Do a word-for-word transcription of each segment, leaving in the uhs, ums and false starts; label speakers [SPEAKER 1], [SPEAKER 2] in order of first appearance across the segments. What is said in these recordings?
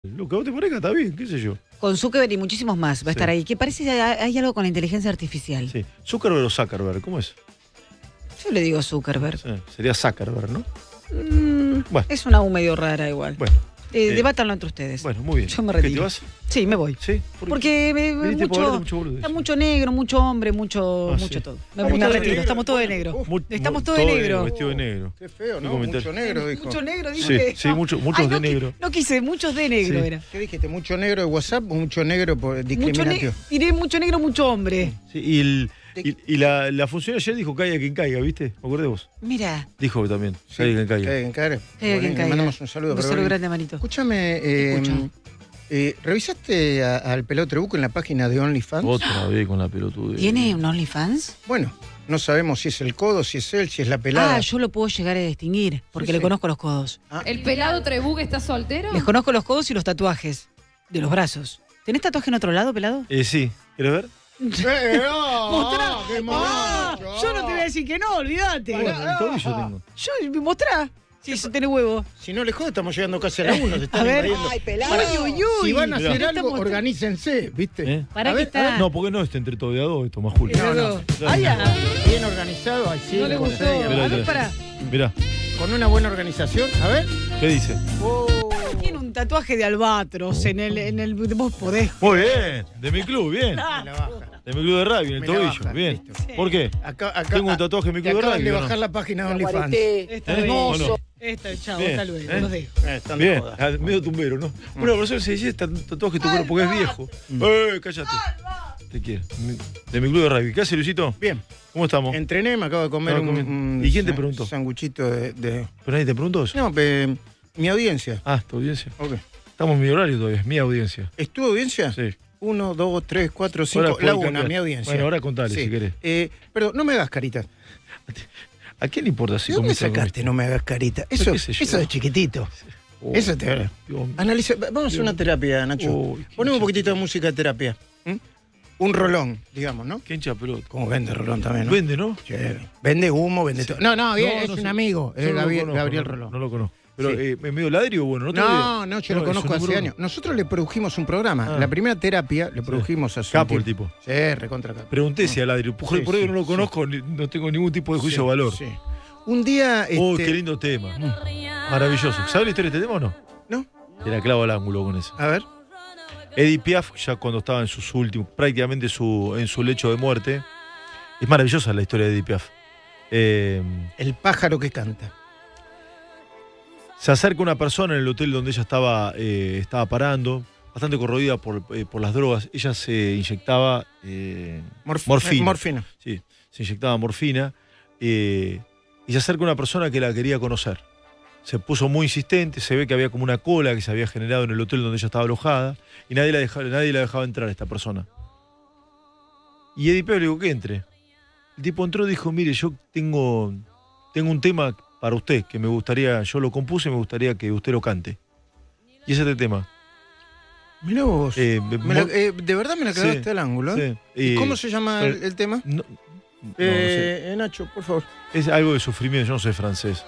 [SPEAKER 1] Lo que a vos te parezca está bien, qué sé yo.
[SPEAKER 2] Con Zuckerberg y muchísimos más va a
[SPEAKER 1] Sí.
[SPEAKER 2] estar ahí. ¿Qué parece que hay hay algo con la inteligencia artificial?
[SPEAKER 1] Sí. ¿Zuckerberg o Zuckerberg? ¿Cómo es?
[SPEAKER 2] Yo le digo Zuckerberg.
[SPEAKER 1] Sí, sería Zuckerberg, ¿no?
[SPEAKER 2] Mm,
[SPEAKER 1] Bueno.
[SPEAKER 2] Es una U medio rara igual.
[SPEAKER 1] Bueno.
[SPEAKER 2] Eh,
[SPEAKER 1] eh,
[SPEAKER 2] debátanlo entre ustedes.
[SPEAKER 1] Bueno, muy bien.
[SPEAKER 2] Yo me
[SPEAKER 1] ¿Qué,
[SPEAKER 2] retiro.
[SPEAKER 1] te vas?
[SPEAKER 2] Sí, me voy.
[SPEAKER 1] Sí. ¿Por qué?
[SPEAKER 2] Porque me, me-
[SPEAKER 1] Viniste por
[SPEAKER 2] mucho,
[SPEAKER 1] hablar de mucho boludo,
[SPEAKER 2] está
[SPEAKER 1] sí.
[SPEAKER 2] mucho negro, mucho hombre, mucho,
[SPEAKER 1] Ah,
[SPEAKER 2] mucho
[SPEAKER 1] sí.
[SPEAKER 2] todo. Me,
[SPEAKER 1] Estamos
[SPEAKER 2] me
[SPEAKER 1] todos de
[SPEAKER 2] retiro,
[SPEAKER 1] negro.
[SPEAKER 2] estamos todos de negro.
[SPEAKER 1] Mu-
[SPEAKER 2] Estamos
[SPEAKER 1] mu-
[SPEAKER 2] todos de negro.
[SPEAKER 1] Vestido de negro.
[SPEAKER 3] Qué feo,
[SPEAKER 1] ¿Qué
[SPEAKER 3] ¿no?
[SPEAKER 1] comentario?
[SPEAKER 3] Mucho negro, dijo.
[SPEAKER 2] Mucho negro,
[SPEAKER 1] Sí,
[SPEAKER 2] dije.
[SPEAKER 1] sí, mucho- muchos
[SPEAKER 2] Ay,
[SPEAKER 1] de
[SPEAKER 2] no, qui-
[SPEAKER 1] negro.
[SPEAKER 2] No quise, muchos de negro
[SPEAKER 1] Sí.
[SPEAKER 2] era.
[SPEAKER 3] ¿Qué dijiste? ¿Mucho negro de WhatsApp o mucho negro por
[SPEAKER 2] Mucho
[SPEAKER 3] discriminativo?
[SPEAKER 2] negro. Diré mucho negro, mucho hombre.
[SPEAKER 1] Sí, y el, y, y la, la función ayer dijo caiga quien caiga, ¿viste? ¿Me acuerdas vos?
[SPEAKER 2] Mira,
[SPEAKER 1] Dijo también,
[SPEAKER 3] Sí,
[SPEAKER 1] caiga quien caiga.
[SPEAKER 3] Caiga quien caiga.
[SPEAKER 2] caiga quien
[SPEAKER 3] Bueno, le
[SPEAKER 2] caiga.
[SPEAKER 3] mandamos un saludo.
[SPEAKER 2] un
[SPEAKER 3] pero
[SPEAKER 2] saludo
[SPEAKER 3] bueno.
[SPEAKER 2] grande, manito.
[SPEAKER 3] Escúchame, eh,
[SPEAKER 2] Escucho.
[SPEAKER 3] eh, ¿revisaste a- al pelado Trebuco en la página de OnlyFans?
[SPEAKER 1] Otra vez con la pelotuda.
[SPEAKER 2] ¿Tiene un OnlyFans?
[SPEAKER 3] Bueno, no sabemos si es el codo, si es él, si es la pelada.
[SPEAKER 2] Ah, yo lo puedo llegar a distinguir, porque
[SPEAKER 3] Sí,
[SPEAKER 2] le
[SPEAKER 3] sí.
[SPEAKER 2] conozco los codos.
[SPEAKER 3] Ah,
[SPEAKER 4] ¿El pelado Trebuc está soltero?
[SPEAKER 2] Les conozco los codos y los tatuajes de los brazos. ¿Tenés tatuaje en otro lado, pelado?
[SPEAKER 1] Eh, sí, ¿querés ver?
[SPEAKER 3] Eh, no,
[SPEAKER 2] Mostrá.
[SPEAKER 3] qué
[SPEAKER 2] Ah,
[SPEAKER 3] mocho.
[SPEAKER 2] yo no te voy a decir que no, olvídate.
[SPEAKER 1] Bueno, el tobillo tengo.
[SPEAKER 2] Yo, mostrá. Si eso tiene huevo.
[SPEAKER 3] Si no le jode, estamos llegando casi a la una, se
[SPEAKER 2] A
[SPEAKER 3] están
[SPEAKER 2] ver.
[SPEAKER 3] invadiendo.
[SPEAKER 2] Uy, uy, uy.
[SPEAKER 3] Si van a
[SPEAKER 1] Mirá.
[SPEAKER 3] hacer
[SPEAKER 2] ¿Qué
[SPEAKER 3] algo,
[SPEAKER 2] estamos-
[SPEAKER 3] organícense, ¿viste?
[SPEAKER 1] ¿Eh?
[SPEAKER 2] Pará
[SPEAKER 3] A
[SPEAKER 2] que
[SPEAKER 3] ver,
[SPEAKER 2] está.
[SPEAKER 1] No, porque no está entre todo de a dos esto, más Julio.
[SPEAKER 3] No, no.
[SPEAKER 2] Ay, ah,
[SPEAKER 3] Bien organizado, ahí sí.
[SPEAKER 2] no le
[SPEAKER 3] con
[SPEAKER 2] gustó.
[SPEAKER 3] seis,
[SPEAKER 1] Mirá,
[SPEAKER 2] A ver,
[SPEAKER 1] mirá.
[SPEAKER 2] pará.
[SPEAKER 1] Mirá,
[SPEAKER 3] Con una buena organización, a ver.
[SPEAKER 1] ¿qué dice?
[SPEAKER 3] Oh.
[SPEAKER 2] Tiene un tatuaje de albatros en el, en el. Vos podés.
[SPEAKER 1] Muy bien, de mi club, bien.
[SPEAKER 3] Me la baja.
[SPEAKER 1] De mi club de rugby, en el
[SPEAKER 3] Me la
[SPEAKER 1] tobillo,
[SPEAKER 3] baja,
[SPEAKER 1] bien.
[SPEAKER 3] listo.
[SPEAKER 1] ¿Por qué?
[SPEAKER 3] Acá, acá,
[SPEAKER 1] Tengo un tatuaje en mi
[SPEAKER 3] te
[SPEAKER 1] club de
[SPEAKER 3] acaban
[SPEAKER 1] rugby,
[SPEAKER 3] de
[SPEAKER 1] ¿o no?
[SPEAKER 3] bajar la página de OnlyFans.
[SPEAKER 2] Esta
[SPEAKER 1] ¿Eh?
[SPEAKER 2] vez.
[SPEAKER 1] ¿O no?
[SPEAKER 2] Esta, chao,
[SPEAKER 1] Bien.
[SPEAKER 2] hasta luego.
[SPEAKER 1] ¿Eh?
[SPEAKER 2] Los dejo.
[SPEAKER 3] Eh, están de
[SPEAKER 1] Bien,
[SPEAKER 3] joda.
[SPEAKER 1] ah, medio tumbero, ¿no? Una persona se dice tatuaje tu cuerpo porque es viejo. ¡Eh, cállate! Te quiero. Mi- De mi club de rugby. ¿Qué hace, Luisito?
[SPEAKER 3] Bien,
[SPEAKER 1] ¿Cómo estamos?
[SPEAKER 3] entrené, me acabo de comer
[SPEAKER 1] Estaba
[SPEAKER 3] un,
[SPEAKER 1] comiendo.
[SPEAKER 3] un
[SPEAKER 1] ¿Y quién te
[SPEAKER 3] sa-
[SPEAKER 1] preguntó?
[SPEAKER 3] sanguchito de, de-
[SPEAKER 1] ¿Pero nadie te preguntó eso?
[SPEAKER 3] No, pe- mi audiencia.
[SPEAKER 1] Ah, tu audiencia.
[SPEAKER 3] Ok.
[SPEAKER 1] Estamos en mi horario todavía, es mi audiencia.
[SPEAKER 3] ¿Es tu audiencia?
[SPEAKER 1] Sí.
[SPEAKER 3] Uno, dos, tres, cuatro,
[SPEAKER 1] Ahora
[SPEAKER 3] cinco.
[SPEAKER 1] podés
[SPEAKER 3] La una,
[SPEAKER 1] cambiar.
[SPEAKER 3] mi audiencia.
[SPEAKER 1] Bueno, ahora contale, si querés.
[SPEAKER 3] Eh, pero no me hagas carita.
[SPEAKER 1] ¿A quién le importa si
[SPEAKER 3] ¿De dónde
[SPEAKER 1] comiste o no
[SPEAKER 3] sacaste?
[SPEAKER 1] comiste?
[SPEAKER 3] No me hagas carita. Eso,
[SPEAKER 1] qué sé yo.
[SPEAKER 3] eso de chiquitito.
[SPEAKER 1] Oh,
[SPEAKER 3] Eso te
[SPEAKER 1] Dios mío.
[SPEAKER 3] Analiza. Vamos a hacer una terapia, Nacho.
[SPEAKER 1] Uy, qué
[SPEAKER 3] Ponemos un
[SPEAKER 1] hincha
[SPEAKER 3] poquitito de música de terapia. ¿Mm? Un rolón, digamos, ¿no?
[SPEAKER 1] ¿Qué hincha pelota?
[SPEAKER 3] Como vende rolón también, ¿no?
[SPEAKER 1] Vende, ¿no?
[SPEAKER 3] Che, vende humo, vende todo. No, no, bien,
[SPEAKER 1] No,
[SPEAKER 3] es
[SPEAKER 1] no
[SPEAKER 3] un
[SPEAKER 1] sé.
[SPEAKER 3] amigo.
[SPEAKER 1] Yo
[SPEAKER 3] Es
[SPEAKER 1] no lo
[SPEAKER 3] Gabriel,
[SPEAKER 1] conozco,
[SPEAKER 3] Gabriel
[SPEAKER 1] no,
[SPEAKER 3] Rolón.
[SPEAKER 1] No lo conozco. Pero,
[SPEAKER 3] Sí.
[SPEAKER 1] eh, ¿es medio ladrio o bueno? ¿No te
[SPEAKER 3] No,
[SPEAKER 1] olvides?
[SPEAKER 3] no, yo lo
[SPEAKER 1] es
[SPEAKER 3] conozco
[SPEAKER 1] un
[SPEAKER 3] hace
[SPEAKER 1] número
[SPEAKER 3] años. Nosotros le produjimos un programa.
[SPEAKER 1] Ah.
[SPEAKER 3] La primera terapia le produjimos hace un
[SPEAKER 1] Capo el
[SPEAKER 3] tiempo.
[SPEAKER 1] tipo.
[SPEAKER 3] Sí, recontra capo.
[SPEAKER 1] Pregunté si a ladrio. Por,
[SPEAKER 3] Sí,
[SPEAKER 1] por ahí
[SPEAKER 3] sí,
[SPEAKER 1] no lo
[SPEAKER 3] sí.
[SPEAKER 1] conozco, ni- no tengo ningún tipo de juicio
[SPEAKER 3] Sí,
[SPEAKER 1] de valor.
[SPEAKER 3] sí. Un día.
[SPEAKER 1] Oh,
[SPEAKER 3] este,
[SPEAKER 1] qué lindo tema. Maravilloso. ¿Sabes la historia de este tema o no?
[SPEAKER 3] ¿No?
[SPEAKER 1] Era clavo al ángulo con eso.
[SPEAKER 3] A ver.
[SPEAKER 1] Edith Piaf, ya cuando estaba en sus últimos, prácticamente su, en su lecho de muerte. Es maravillosa la historia de Edith Piaf. Eh,
[SPEAKER 3] El pájaro que canta.
[SPEAKER 1] se acerca una persona en el hotel donde ella estaba, eh, estaba parando, bastante corroída por, eh, por las drogas. Ella se inyectaba eh,
[SPEAKER 3] Morf-
[SPEAKER 1] morfina.
[SPEAKER 3] eh, morfina.
[SPEAKER 1] Sí, se inyectaba morfina. eh, y se acerca una persona que la quería conocer. Se puso muy insistente, se ve que había como una cola que se había generado en el hotel donde ella estaba alojada y nadie la dejaba, nadie la dejaba entrar a esta persona. Y Edith Piaf le dijo que entre. El tipo entró y dijo, mire, yo tengo, tengo un tema para usted que me gustaría, yo lo compuse y me gustaría que usted lo cante. Y ese es el tema.
[SPEAKER 3] Mirá vos.
[SPEAKER 1] Eh,
[SPEAKER 3] Me la-
[SPEAKER 1] mo-
[SPEAKER 3] eh, de verdad me la clavaste
[SPEAKER 1] sí,
[SPEAKER 3] al ángulo. ¿eh?
[SPEAKER 1] sí.
[SPEAKER 3] ¿Y
[SPEAKER 1] Eh,
[SPEAKER 3] cómo se llama el, el tema?
[SPEAKER 1] no, no, no sé.
[SPEAKER 3] eh, eh, Nacho, por favor.
[SPEAKER 1] Es algo de sufrimiento, yo no sé francés.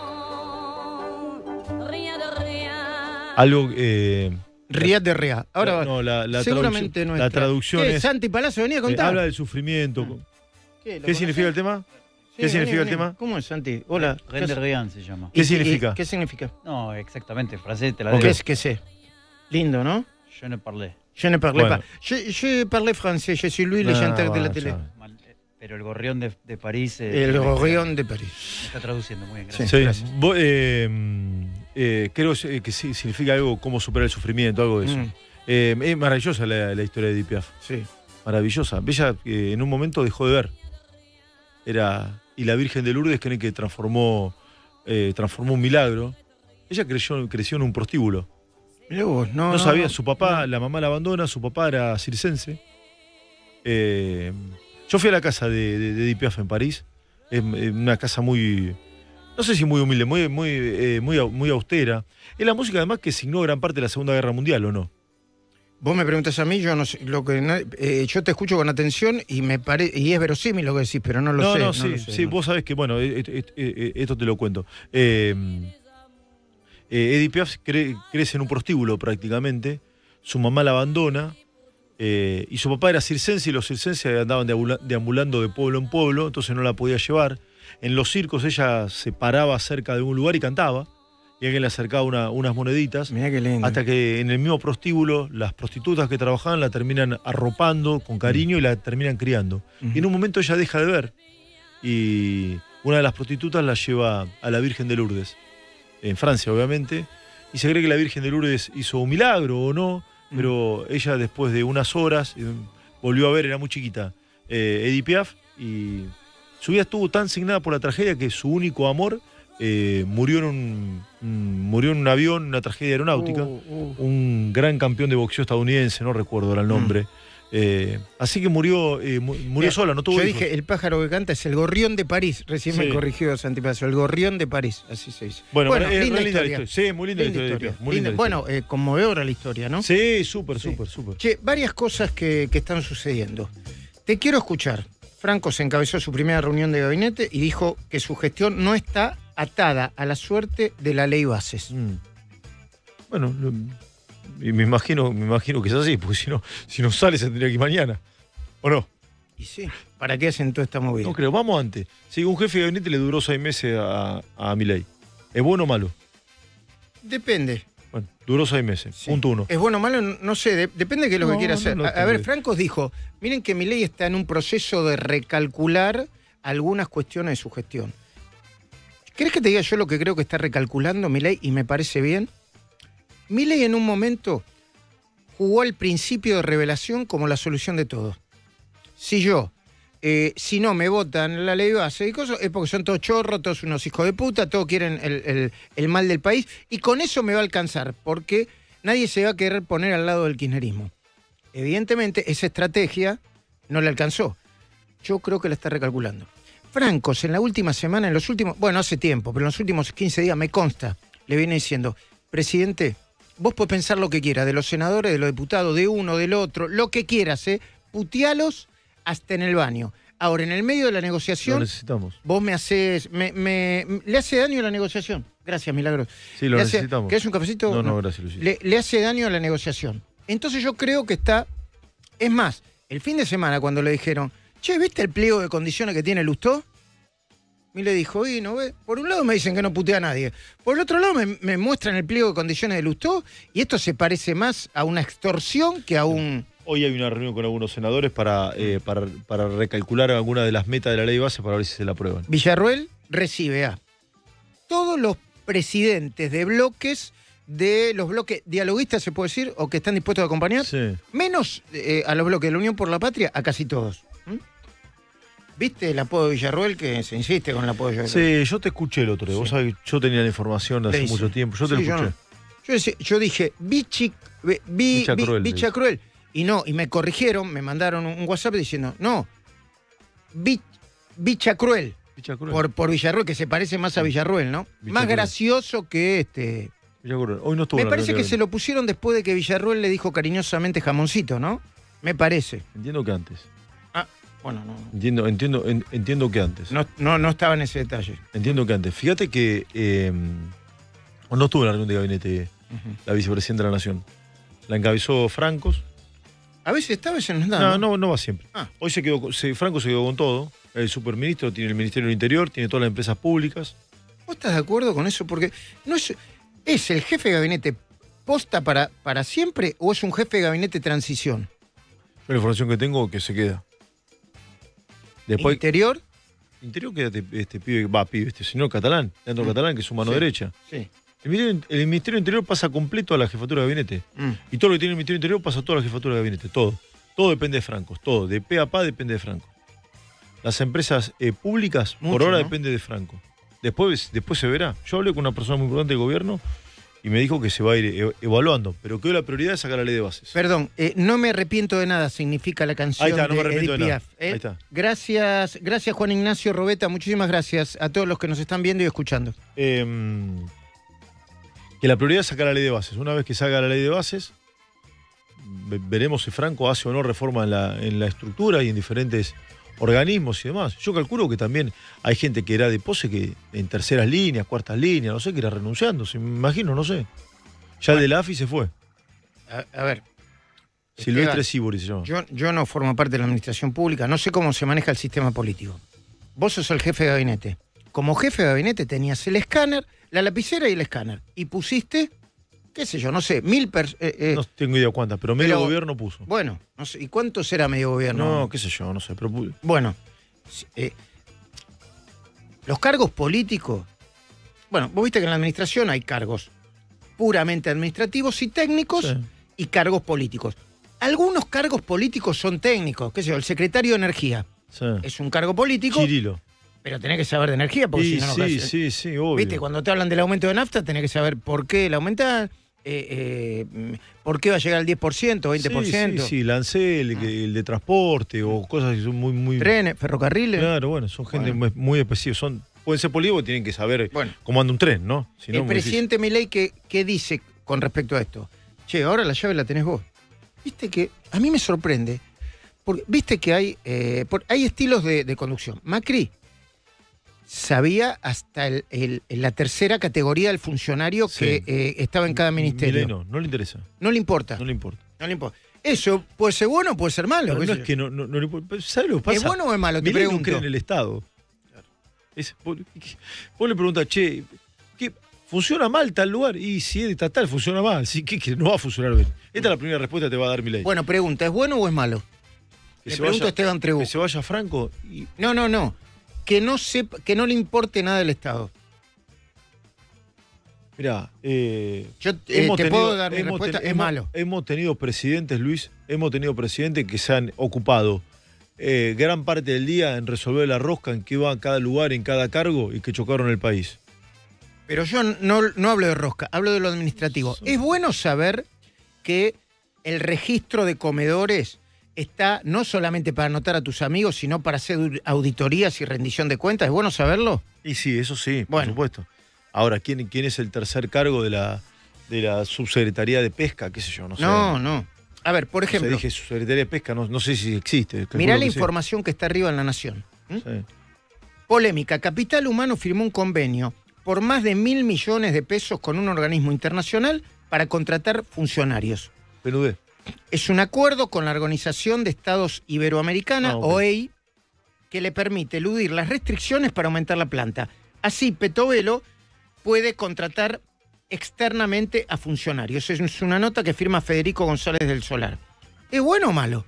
[SPEAKER 1] Algo... Eh,
[SPEAKER 3] Riad de Rea. Ahora
[SPEAKER 1] la-
[SPEAKER 3] va.
[SPEAKER 1] no, la, la
[SPEAKER 3] Seguramente
[SPEAKER 1] traducción,
[SPEAKER 3] no
[SPEAKER 1] la traducción
[SPEAKER 3] ¿Qué,
[SPEAKER 1] es...
[SPEAKER 3] Santi Palacio venía a
[SPEAKER 1] eh,
[SPEAKER 3] contar.
[SPEAKER 1] habla del sufrimiento.
[SPEAKER 3] ¿Qué, ¿Lo
[SPEAKER 1] ¿Qué
[SPEAKER 3] conocés?
[SPEAKER 1] significa el tema?
[SPEAKER 3] Sí,
[SPEAKER 1] ¿Qué significa
[SPEAKER 3] vení,
[SPEAKER 1] el
[SPEAKER 3] vení.
[SPEAKER 1] tema?
[SPEAKER 3] ¿Cómo es, Santi? Hola.
[SPEAKER 5] Ren de Rien se llama.
[SPEAKER 1] ¿Qué
[SPEAKER 3] ¿Y- y-
[SPEAKER 1] significa?
[SPEAKER 3] ¿Qué significa?
[SPEAKER 5] No, exactamente, francés te la
[SPEAKER 1] Ok.
[SPEAKER 3] ¿Qué
[SPEAKER 5] digo.
[SPEAKER 3] es que sé? Lindo, ¿no?
[SPEAKER 5] Je ne parlé.
[SPEAKER 3] Je ne parle
[SPEAKER 1] Bueno.
[SPEAKER 3] pas. Je, je parle français, je suis Louis le
[SPEAKER 1] Ah,
[SPEAKER 3] chanteur de la
[SPEAKER 1] va,
[SPEAKER 3] télé.
[SPEAKER 1] chao.
[SPEAKER 5] Mal, eh, Pero el gorrión de, de París. eh,
[SPEAKER 3] El
[SPEAKER 5] me-
[SPEAKER 3] gorrión de París.
[SPEAKER 5] Me está traduciendo muy bien,
[SPEAKER 3] Sí.
[SPEAKER 5] gracias.
[SPEAKER 1] Sí,
[SPEAKER 3] gracias.
[SPEAKER 1] vos, eh, eh, creo que que sí, significa algo como superar el sufrimiento, algo de eso.
[SPEAKER 3] Mm,
[SPEAKER 1] Eh, es maravillosa la, la historia de Edith Piaf.
[SPEAKER 3] sí.
[SPEAKER 1] Maravillosa. Ella eh, en un momento dejó de ver. Era. Y la Virgen de Lourdes creen que transformó, eh, transformó un milagro. Ella creció, creció en un prostíbulo.
[SPEAKER 3] Mirá vos, no.
[SPEAKER 1] No,
[SPEAKER 3] no,
[SPEAKER 1] sabía,
[SPEAKER 3] no.
[SPEAKER 1] su papá, la mamá la abandona, su papá era circense. Eh, yo fui a la casa de, de, de Edith Piaf en París. Es eh, una casa muy. No sé si muy humilde, muy, muy, eh, muy, au- muy austera. Es la música además que signó gran parte de la Segunda Guerra Mundial, ¿o no?
[SPEAKER 3] Vos me preguntas a mí, yo no sé, lo que no- eh, yo te escucho con atención y me pare, y es verosímil lo que decís, pero no lo
[SPEAKER 1] no,
[SPEAKER 3] sé.
[SPEAKER 1] no, sí,
[SPEAKER 3] lo sé,
[SPEAKER 1] sí,
[SPEAKER 3] no.
[SPEAKER 1] vos sabés que, bueno, eh, eh, eh, eh, esto te lo cuento. Eh, Eh, Edith Piaf cre crece en un prostíbulo prácticamente, su mamá la abandona, eh, y su papá era circense y los circenses andaban deambulando de pueblo en pueblo, entonces no la podía llevar. En los circos ella se paraba cerca de un lugar y cantaba, y alguien le acercaba una, unas moneditas.
[SPEAKER 3] Mirá qué lindo.
[SPEAKER 1] Hasta que en el mismo prostíbulo las prostitutas que trabajaban la terminan arropando con cariño mm. y la terminan criando. Uh-huh. Y en un momento ella deja de ver y una de las prostitutas la lleva a la Virgen de Lourdes, en Francia obviamente, y se cree que la Virgen de Lourdes hizo un milagro o no, uh-huh. pero ella después de unas horas eh, volvió a ver, era muy chiquita, eh, Edith Piaf, y su vida estuvo tan signada por la tragedia que su único amor Eh, murió, en un, un, murió en un avión, una tragedia aeronáutica, uh, uh. un gran campeón de boxeo estadounidense, no recuerdo ahora el nombre. Mm. Eh, así que murió eh, murió Mira, sola, no tuvo
[SPEAKER 3] Yo
[SPEAKER 1] hijos.
[SPEAKER 3] dije, el pájaro que canta es el gorrión de París. Recién sí. me corrigió Santi Palacio, el gorrión de París, así se dice.
[SPEAKER 1] Bueno, bueno es
[SPEAKER 3] linda,
[SPEAKER 1] linda
[SPEAKER 3] historia.
[SPEAKER 1] la historia. Sí, muy linda, linda la historia.
[SPEAKER 3] historia.
[SPEAKER 1] Muy linda
[SPEAKER 3] linda. Bueno, eh, conmovedora la historia, ¿no?
[SPEAKER 1] Sí, súper,
[SPEAKER 3] sí.
[SPEAKER 1] súper, súper.
[SPEAKER 3] Che, varias cosas que, que están sucediendo. Te quiero escuchar. Franco se encabezó su primera reunión de gabinete y dijo que su gestión no está atada a la suerte de la ley Bases. Mm.
[SPEAKER 1] Bueno, lo, me imagino, me imagino que es así, porque si no, si no sale se tendría que ir mañana. ¿O no?
[SPEAKER 3] Y sí, ¿para qué hacen toda esta movida?
[SPEAKER 1] No creo, vamos antes. Si un jefe de gabinete le duró seis meses a, a Milei, ¿es bueno o malo?
[SPEAKER 3] Depende.
[SPEAKER 1] Bueno, duró seis meses, sí. Punto uno.
[SPEAKER 3] ¿Es bueno o malo? No sé, de, depende de qué es lo no, que quiera hacer. No, no, a, a ver, Franco dijo, miren que Milei está en un proceso de recalcular algunas cuestiones de su gestión. ¿Querés que te diga yo lo que creo que está recalculando Milei y me parece bien? Milei en un momento jugó al principio de revelación como la solución de todo. Si yo, eh, si no me votan la ley base y cosas, es porque son todos chorros, todos unos hijos de puta, todos quieren el, el, el mal del país y con eso me va a alcanzar porque nadie se va a querer poner al lado del kirchnerismo. Evidentemente esa estrategia no le alcanzó. Yo creo que la está recalculando. Francos, en la última semana, en los últimos, bueno, hace tiempo, pero en los últimos quince días, me consta, le viene diciendo, presidente, vos podés pensar lo que quieras, de los senadores, de los diputados, de uno, del otro, lo que quieras, ¿eh? Putealos hasta en el baño. Ahora, en el medio de la negociación,
[SPEAKER 1] lo necesitamos. Vos
[SPEAKER 3] me haces, me, me, le hace daño a la negociación. Gracias, Milagros.
[SPEAKER 1] Sí, lo
[SPEAKER 3] le
[SPEAKER 1] necesitamos.
[SPEAKER 3] Hace, ¿querés un cafecito?
[SPEAKER 1] No, no, gracias, Lucía.
[SPEAKER 3] Le, le hace daño a la negociación. Entonces yo creo que está, es más, el fin de semana cuando le dijeron, che, ¿viste el pliego de condiciones que tiene Lustó? Y le dijo, y no ve. Por un lado me dicen que no putea a nadie. Por el otro lado me, me muestran el pliego de condiciones de Lustó y esto se parece más a una extorsión que a un...
[SPEAKER 1] Hoy hay una reunión con algunos senadores para, eh, para, para recalcular algunas de las metas de la ley base para ver si se la aprueban.
[SPEAKER 3] Villarroel recibe a todos los presidentes de bloques, de los bloques dialoguistas, se puede decir, o que están dispuestos a acompañar, sí. menos eh, a los bloques de la Unión por la Patria, a casi todos. ¿Mm? ¿Viste el apodo de Villarroel que se insiste con el apodo de Villarroel?
[SPEAKER 1] Sí, yo te escuché el otro día. Sí. Vos sabés que yo tenía la información de hace
[SPEAKER 3] dice?
[SPEAKER 1] mucho tiempo. Yo te
[SPEAKER 3] sí,
[SPEAKER 1] lo escuché.
[SPEAKER 3] Yo, no. yo, decía, yo dije, bichi, bi, bicha, bi, cruel, bicha cruel. Y no, y me corrigieron, me mandaron un WhatsApp diciendo, no, bi, bicha cruel. Bicha cruel. Por, por Villarroel, que se parece más a Villarroel, ¿no? Bicha más cruel. Gracioso que este.
[SPEAKER 1] Villarroel. Hoy no estuvo.
[SPEAKER 3] Me parece que se lo pusieron después de que Villarroel le dijo cariñosamente jamoncito, ¿no? Me parece.
[SPEAKER 1] Entiendo que antes.
[SPEAKER 3] Ah, bueno, no.
[SPEAKER 1] Entiendo, entiendo, en, entiendo que antes.
[SPEAKER 3] No, no, no estaba en ese detalle.
[SPEAKER 1] Entiendo que antes. Fíjate que eh, no estuvo en la reunión de gabinete uh-huh. la vicepresidenta de la Nación. La encabezó Francos.
[SPEAKER 3] A veces está, a veces no está.
[SPEAKER 1] No, no, no va siempre. Ah. Hoy se quedó, se, Franco se quedó con todo. El superministro tiene el Ministerio del Interior, tiene todas las empresas públicas.
[SPEAKER 3] ¿Vos estás de acuerdo con eso? Porque no es, ¿es el jefe de gabinete posta para, para siempre o es un jefe de gabinete transición?
[SPEAKER 1] La información que tengo que se queda. Después,
[SPEAKER 3] ¿Interior?
[SPEAKER 1] Interior queda este, este pibe, va, pibe, este señor catalán, Leandro mm. Catalán, que es su mano
[SPEAKER 3] sí.
[SPEAKER 1] derecha.
[SPEAKER 3] Sí.
[SPEAKER 1] El Ministerio, el Ministerio Interior pasa completo a la jefatura de gabinete. Mm. Y todo lo que tiene el Ministerio Interior pasa a toda la jefatura de gabinete. Todo. Todo depende de Francos. Todo. De pe a pa depende de Franco. Las empresas eh, públicas, Mucho, por ahora, ¿no? depende de Franco. Después, después se verá. Yo hablé con una persona muy importante del gobierno y me dijo que se va a ir evaluando. Pero que hoy la prioridad es sacar la ley de bases.
[SPEAKER 3] Perdón, eh, no me arrepiento de nada, significa la canción.
[SPEAKER 1] Ahí está, no
[SPEAKER 3] de
[SPEAKER 1] me arrepiento
[SPEAKER 3] Edith
[SPEAKER 1] de
[SPEAKER 3] Piaf,
[SPEAKER 1] nada.
[SPEAKER 3] ¿eh?
[SPEAKER 1] Ahí está.
[SPEAKER 3] Gracias, gracias Juan Ignacio Robeta. Muchísimas gracias a todos los que nos están viendo y escuchando.
[SPEAKER 1] Eh, Que la prioridad es sacar la ley de bases. Una vez que salga la ley de bases, veremos si Franco hace o no reforma en la, en la estructura y en diferentes organismos y demás. Yo calculo que también hay gente que era de pose que en terceras líneas, cuartas líneas, no sé, que era renunciando, me imagino, no sé. Ya bueno, el de la A F I se fue.
[SPEAKER 3] A, a ver.
[SPEAKER 1] Silvestre Sibori se llama.
[SPEAKER 3] Yo, yo no formo parte de la administración pública, no sé cómo se maneja el sistema político. Vos sos el jefe de gabinete. Como jefe de gabinete tenías el escáner, la lapicera y el escáner. Y pusiste, qué sé yo, no sé, mil personas. Eh, eh.
[SPEAKER 1] No tengo idea cuántas, pero medio pero, gobierno puso.
[SPEAKER 3] Bueno, no sé. ¿Y cuánto será medio gobierno?
[SPEAKER 1] No, qué sé yo, no sé. Pero...
[SPEAKER 3] Bueno, eh, los cargos políticos. Bueno, vos viste que en la administración hay cargos puramente administrativos y técnicos sí. y cargos políticos. Algunos cargos políticos son técnicos, qué sé yo, el secretario de Energía sí. es un cargo político.
[SPEAKER 1] Chirilo.
[SPEAKER 3] Pero tenés que saber de energía, porque
[SPEAKER 1] sí,
[SPEAKER 3] si no, no
[SPEAKER 1] sí,
[SPEAKER 3] casi,
[SPEAKER 1] sí, sí, obvio.
[SPEAKER 3] Viste, cuando te hablan del aumento de nafta, tenés que saber por qué la aumentar, eh, eh, por qué va a llegar al diez por ciento, veinte por ciento.
[SPEAKER 1] Sí, sí, sí, Lancel, el, el de transporte o cosas que son muy, muy...
[SPEAKER 3] Trenes, ferrocarriles.
[SPEAKER 1] Claro, bueno, son gente bueno. muy, muy específica, son... Pueden ser políticos, tienen que saber bueno. cómo anda un tren, ¿no? Si no
[SPEAKER 3] el presidente Milei, ¿qué, ¿qué dice con respecto a esto? Che, ahora la llave la tenés vos. Viste que a mí me sorprende, porque viste que hay, eh, por, hay estilos de, de conducción. Macri sabía hasta el, el, la tercera categoría del funcionario sí. que eh, estaba en cada ministerio.
[SPEAKER 1] Milei no, no le interesa.
[SPEAKER 3] No le importa.
[SPEAKER 1] No le importa.
[SPEAKER 3] No le importa. Eso puede ser bueno o puede ser malo.
[SPEAKER 1] No, no es que no, no, no le importa. ¿Sabes lo que pasa?
[SPEAKER 3] ¿Es bueno o es malo? Te
[SPEAKER 1] Milei
[SPEAKER 3] pregunto.
[SPEAKER 1] no cree en el Estado. Es, vos, vos le preguntás, che, ¿qué, ¿funciona mal tal lugar? Y si es estatal, funciona mal. Sí, ¿qué, qué, no va a funcionar bien. Esta es la primera respuesta que te va a dar Milei.
[SPEAKER 3] Bueno, pregunta, ¿es bueno o es malo?
[SPEAKER 1] Que
[SPEAKER 3] le
[SPEAKER 1] se
[SPEAKER 3] pregunto
[SPEAKER 1] vaya,
[SPEAKER 3] a Esteban Trebú.
[SPEAKER 1] Que se vaya Franco y...
[SPEAKER 3] No, no, no. Que no sepa, que no le importe nada del Estado.
[SPEAKER 1] Mirá, eh,
[SPEAKER 3] yo eh, te tenido, puedo dar mi respuesta,
[SPEAKER 1] ten,
[SPEAKER 3] es
[SPEAKER 1] hemos,
[SPEAKER 3] malo.
[SPEAKER 1] Hemos tenido presidentes, Luis, hemos tenido presidentes que se han ocupado eh, gran parte del día en resolver la rosca, en que iba a cada lugar, en cada cargo y que chocaron el país.
[SPEAKER 3] Pero yo no, no hablo de rosca, hablo de lo administrativo. Sí. Es bueno saber que el registro de comedores está no solamente para anotar a tus amigos, sino para hacer auditorías y rendición de cuentas. ¿Es bueno saberlo?
[SPEAKER 1] Y sí, eso sí,
[SPEAKER 3] bueno.
[SPEAKER 1] por supuesto. Ahora, ¿quién, quién es el tercer cargo de la, de la subsecretaría de pesca? ¿Qué sé yo? No sé.
[SPEAKER 3] No, no. A ver, por ejemplo...
[SPEAKER 1] O sea, dije subsecretaría de pesca, no, no sé si existe.
[SPEAKER 3] Mirá la
[SPEAKER 1] que
[SPEAKER 3] información sea. que está arriba en La Nación. ¿Mm?
[SPEAKER 1] Sí.
[SPEAKER 3] Polémica. Capital Humano firmó un convenio por más de mil millones de pesos con un organismo internacional para contratar funcionarios.
[SPEAKER 1] Penudé.
[SPEAKER 3] Es un acuerdo con la Organización de Estados Iberoamericana, ah, okay. O E I, que le permite eludir las restricciones para aumentar la planta. Así, Petovelo puede contratar externamente a funcionarios. Es una nota que firma Federico González del Solar. ¿Es bueno o malo?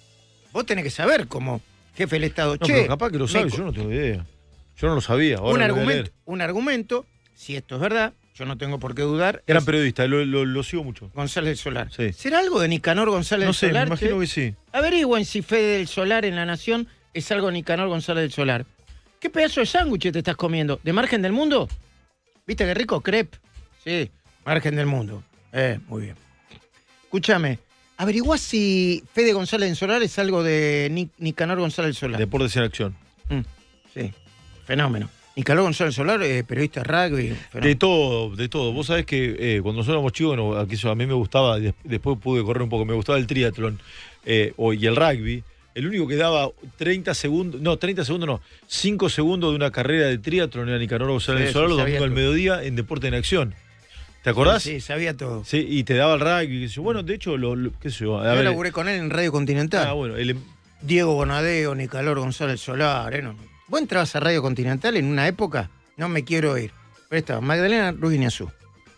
[SPEAKER 3] Vos tenés que saber como jefe del Estado.
[SPEAKER 1] No,
[SPEAKER 3] che,
[SPEAKER 1] pero capaz que lo sabes, yo no tengo idea. Yo no lo sabía. Ahora
[SPEAKER 3] un,
[SPEAKER 1] lo
[SPEAKER 3] argumento, un argumento, si esto es verdad, yo no tengo por qué dudar.
[SPEAKER 1] Gran periodista, lo, lo, lo sigo mucho.
[SPEAKER 3] González del Solar.
[SPEAKER 1] Sí.
[SPEAKER 3] ¿Será algo de Nicanor González
[SPEAKER 1] no
[SPEAKER 3] del
[SPEAKER 1] sé,
[SPEAKER 3] Solar?
[SPEAKER 1] No sé, me imagino que sí.
[SPEAKER 3] Averigüen si Fede del Solar en La Nación es algo de Nicanor González del Solar. ¿Qué pedazo de sándwich te estás comiendo? ¿De Margen del Mundo? ¿Viste qué rico? Crepe. Sí, Margen del Mundo. Eh, muy bien. Escúchame, averiguá si Fede González del Solar es algo de Nic Nicanor González del Solar.
[SPEAKER 1] Deportes en acción.
[SPEAKER 3] Mm, sí, fenómeno. Nicanor González Solar, eh, periodista de rugby. Fenómeno.
[SPEAKER 1] De todo, de todo. Vos sabés que eh, cuando nosotros éramos chicos, no, aquí a mí me gustaba, después pude correr un poco, me gustaba el triatlón eh, y el rugby. El único que daba treinta segundos, no, treinta segundos no, cinco segundos de una carrera de triatlón era Nicanor González del Solar, los domingos al mediodía en Deporte en Acción. ¿Te acordás?
[SPEAKER 3] Sí, sí, sabía todo.
[SPEAKER 1] Sí, y te daba el rugby. Qué sé yo. Bueno, de hecho, lo, lo, qué sé yo. A
[SPEAKER 3] yo
[SPEAKER 1] ver,
[SPEAKER 3] laburé con él en Radio Continental.
[SPEAKER 1] Ah, bueno. El...
[SPEAKER 3] Diego Bonadeo, Nicanor González Solar. Eh, no. Vos entrabas a Radio Continental en una época, no me quiero ir, pero estaba Magdalena Ruiz Guiñazú.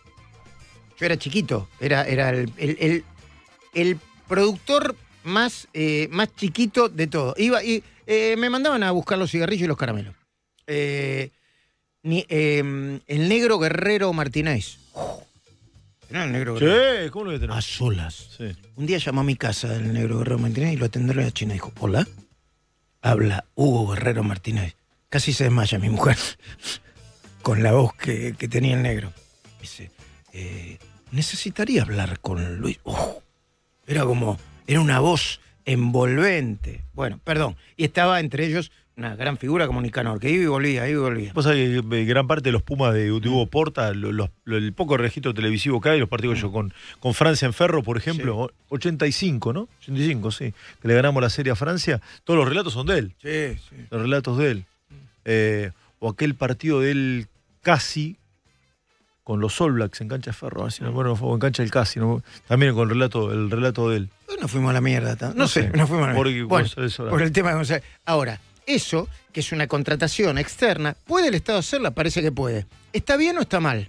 [SPEAKER 3] Yo era chiquito, era, era el, el, el, el productor más, eh, más chiquito de todo. Iba y eh, me mandaban a buscar los cigarrillos y los caramelos. Eh, ni, eh, el negro Guerrero Martínez. Oh, ¿no el negro Guerrero?
[SPEAKER 1] Sí, ¿cómo lo voy a tener?
[SPEAKER 3] A solas.
[SPEAKER 1] Sí.
[SPEAKER 3] Un día llamó a mi casa el negro Guerrero Martínez y lo atendió a la China y dijo, hola, habla Hugo Guerrero Martínez. Casi se desmaya mi mujer con la voz que, que tenía el negro. Dice, eh, necesitaría hablar con Luis. Oh, era como, era una voz envolvente. Bueno, perdón. Y estaba entre ellos una gran figura como Nicanor, que iba y volvía, iba y volvía.
[SPEAKER 1] Pasa que eh, gran parte de los Pumas de, de Hugo Porta, lo- los- lo- el poco registro televisivo que hay, los partidos que yo con, con Francia en Ferro, por ejemplo, o- ochenta y cinco, ¿no? ochenta y cinco, sí. Que le ganamos la serie a Francia, todos los relatos son de él.
[SPEAKER 3] Sí, sí.
[SPEAKER 1] Los relatos de él. Eh, o aquel partido de él casi con los All Blacks en cancha de Ferro, así, no, bueno, o en cancha del casi, ¿no? También con el relato, el relato de él.
[SPEAKER 3] No fuimos a la mierda. No, no
[SPEAKER 1] No
[SPEAKER 3] sé,
[SPEAKER 1] sé,
[SPEAKER 3] no fuimos a la
[SPEAKER 1] porque
[SPEAKER 3] mierda. Bueno,
[SPEAKER 1] González Solá.
[SPEAKER 3] por el tema de González. Ahora, eso, que es una contratación externa, ¿puede el Estado hacerla? Parece que puede. ¿Está bien o está mal?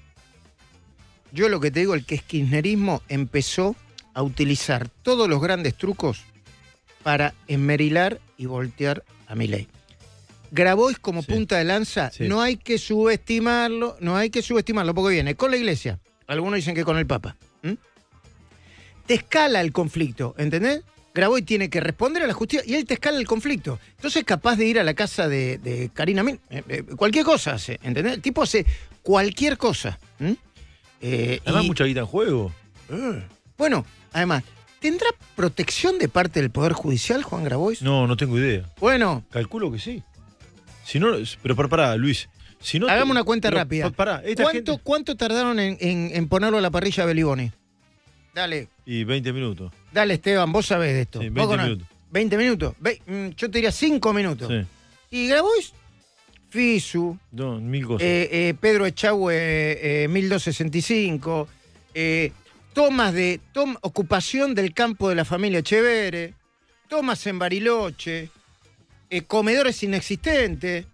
[SPEAKER 3] Yo lo que te digo, el que es kirchnerismo empezó a utilizar todos los grandes trucos para esmerilar y voltear a Milei. Grabois como
[SPEAKER 1] Sí.
[SPEAKER 3] punta de lanza,
[SPEAKER 1] Sí.
[SPEAKER 3] no hay que subestimarlo, no hay que subestimarlo, porque viene con la iglesia, algunos dicen que con el Papa. ¿m? Te escala el conflicto, ¿entendés? Grabois tiene que responder a la justicia y él te escala el conflicto. Entonces es capaz de ir a la casa de, de Karina Min, eh, eh, cualquier cosa hace, ¿entendés? El tipo hace cualquier cosa. ¿m? Eh,
[SPEAKER 1] Además,
[SPEAKER 3] y-
[SPEAKER 1] mucha guita en juego.
[SPEAKER 3] Eh. Bueno, además, ¿tendrá protección de parte del Poder Judicial, Juan Grabois?
[SPEAKER 1] No, no tengo idea.
[SPEAKER 3] Bueno,
[SPEAKER 1] Calculo que sí. Si no, pero pará, pará, Luis. Si no,
[SPEAKER 3] hagamos una cuenta
[SPEAKER 1] pero,
[SPEAKER 3] rápida.
[SPEAKER 1] pa- Pará, esta
[SPEAKER 3] ¿Cuánto,
[SPEAKER 1] gente.
[SPEAKER 3] ¿Cuánto tardaron en, en- en ponerlo a la parrilla a Beliboni? Dale,
[SPEAKER 1] Y veinte minutos.
[SPEAKER 3] dale Esteban, vos sabés de esto.
[SPEAKER 1] Sí,
[SPEAKER 3] Vos
[SPEAKER 1] veinte
[SPEAKER 3] conocés.
[SPEAKER 1] minutos.
[SPEAKER 3] veinte minutos. Ve- mm, yo te diría cinco minutos.
[SPEAKER 1] Sí.
[SPEAKER 3] ¿Y Grabois? Fisu,
[SPEAKER 1] No, mil cosas.
[SPEAKER 3] eh, eh, Pedro Echagüe, eh, mil doscientos sesenta y cinco, eh, tomas de tom- ocupación del campo de la familia Echeverre, tomas en Bariloche, eh, comedores inexistentes,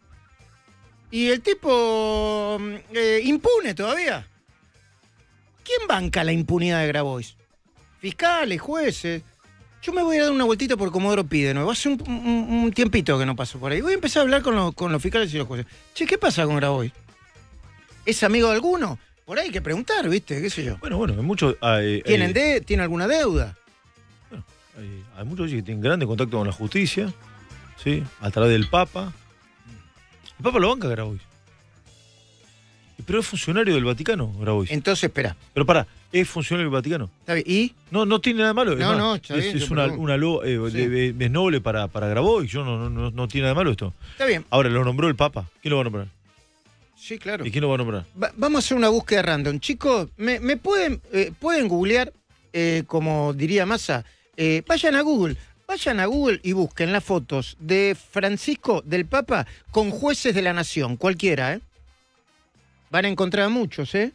[SPEAKER 3] y el tipo mm, eh, impune todavía. ¿Quién banca la impunidad de Grabois? Fiscales, jueces. Yo me voy a dar una vueltita por Comodoro Pi de nuevo. Hace un, un- un tiempito que no paso por ahí. Voy a empezar a hablar con, los- con los fiscales y los jueces. Che, ¿qué pasa con Grabois? ¿Es amigo de alguno? Por ahí hay que preguntar, ¿viste? ¿Qué sé yo?
[SPEAKER 1] Bueno, bueno, hay muchos. Hay,
[SPEAKER 3] ¿Tienen
[SPEAKER 1] hay-
[SPEAKER 3] de, ¿Tiene alguna deuda?
[SPEAKER 1] hay- hay muchos que tienen grande contacto con la justicia, ¿sí? A través del Papa. El Papa lo banca Grabois. Pero es funcionario del Vaticano, Grabois.
[SPEAKER 3] Entonces, espera.
[SPEAKER 1] Pero pará, es funcionario del Vaticano.
[SPEAKER 3] ¿Está bien? ¿Y?
[SPEAKER 1] No, no tiene nada de malo. es
[SPEAKER 3] No,
[SPEAKER 1] más,
[SPEAKER 3] no, está
[SPEAKER 1] es,
[SPEAKER 3] bien,
[SPEAKER 1] es
[SPEAKER 3] yo
[SPEAKER 1] una,
[SPEAKER 3] pregunto.
[SPEAKER 1] una lo- eh,
[SPEAKER 3] Sí.
[SPEAKER 1] de- de- es noble para, para Grabois. Yo no, no, no, no tiene nada de malo esto.
[SPEAKER 3] Está bien.
[SPEAKER 1] Ahora, lo nombró el Papa. ¿Quién lo va a nombrar?
[SPEAKER 3] Sí, claro.
[SPEAKER 1] ¿Y quién lo va a nombrar?
[SPEAKER 3] Va- vamos a hacer una búsqueda random. Chicos, ¿me, me pueden, eh, pueden googlear, eh, como diría Massa? Eh, vayan a Google. Vayan a Google y busquen las fotos de Francisco del Papa con jueces de la nación, cualquiera, ¿eh? Van a encontrar a muchos, ¿eh?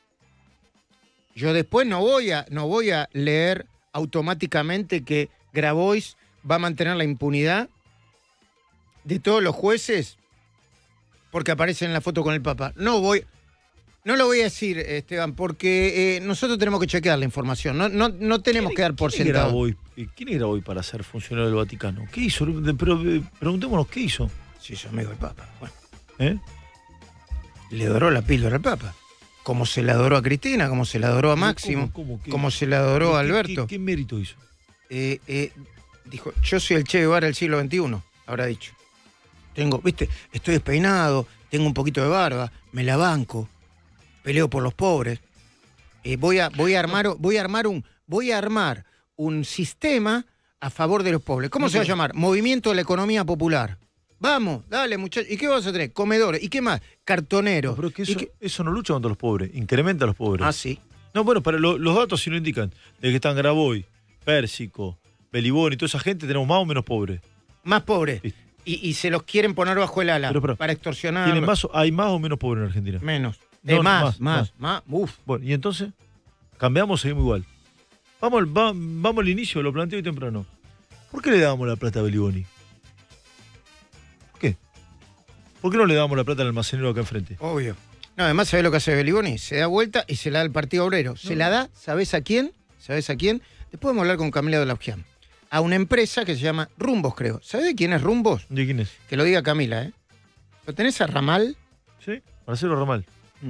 [SPEAKER 3] Yo después no voy a, no voy a leer automáticamente que Grabois va a mantener la impunidad de todos los jueces porque aparecen en la foto con el Papa. No voy, no lo voy a decir, Esteban, porque eh, nosotros tenemos que chequear la información. No, no, no tenemos que dar por
[SPEAKER 1] ¿Quién es
[SPEAKER 3] sentado.
[SPEAKER 1] Grabois? Eh, ¿Quién es Grabois para ser funcionario del Vaticano? ¿Qué hizo? De- Pero eh, preguntémonos, ¿qué hizo?
[SPEAKER 3] Sí, es amigo del Papa. Bueno,
[SPEAKER 1] ¿Eh?
[SPEAKER 3] le adoró la píldora al Papa. Como se la adoró a Cristina, como se la adoró a Máximo,
[SPEAKER 1] ¿Cómo, cómo, qué-
[SPEAKER 3] como se la adoró a
[SPEAKER 1] qué-
[SPEAKER 3] Alberto.
[SPEAKER 1] ¿Qué, qué mérito hizo?
[SPEAKER 3] Eh, eh, dijo, yo soy el Che Guevara del siglo veintiuno, habrá dicho. Tengo, viste, estoy despeinado, tengo un poquito de barba, me la banco, peleo por los pobres. Eh, voy a, voy a armar, voy a armar un, voy a armar un sistema a favor de los pobres. ¿Cómo
[SPEAKER 1] No,
[SPEAKER 3] se va a
[SPEAKER 1] pero-
[SPEAKER 3] llamar? Movimiento de la Economía Popular. Vamos, dale, muchachos. ¿Y qué vas a tener? Comedores. ¿Y qué más? Cartoneros.
[SPEAKER 1] No, pero es que
[SPEAKER 3] ¿Y
[SPEAKER 1] eso,
[SPEAKER 3] qué-
[SPEAKER 1] eso no lucha contra los pobres, incrementa a los pobres.
[SPEAKER 3] Ah, sí.
[SPEAKER 1] No, bueno, para lo- los datos sí lo indican. De que están Grabois, Pérsico, Belibón y toda esa gente, tenemos más o menos pobres.
[SPEAKER 3] Más pobres.
[SPEAKER 1] Sí.
[SPEAKER 3] Y, y se los quieren poner bajo el ala
[SPEAKER 1] Pero, pero,
[SPEAKER 3] para extorsionar.
[SPEAKER 1] ¿Tienen más, o- ¿Hay más o menos pobres en Argentina?
[SPEAKER 3] Menos.
[SPEAKER 1] No,
[SPEAKER 3] Eh,
[SPEAKER 1] no,
[SPEAKER 3] más,
[SPEAKER 1] más,
[SPEAKER 3] más, más, Uf.
[SPEAKER 1] Bueno, y entonces, cambiamos, seguimos igual. Vamos, al- va- vamos al inicio, lo planteo hoy temprano. ¿Por qué le damos la plata a Beliboni? ¿Por qué? ¿Por qué no le damos la plata al almacenero acá enfrente?
[SPEAKER 3] Obvio. No, además, ¿sabés lo que hace Beliboni? Se da vuelta y se la da al Partido Obrero. Se
[SPEAKER 1] No.
[SPEAKER 3] la da, ¿sabés a quién? ¿Sabés a quién? Después podemos hablar con Camila de Laugian. A una empresa que se llama Rumbos, creo. ¿Sabés de quién es Rumbos?
[SPEAKER 1] ¿De quién es?
[SPEAKER 3] Que lo diga Camila, ¿eh? ¿Lo tenés a Ramal?
[SPEAKER 1] ¿Sí? Marcelo Ramal.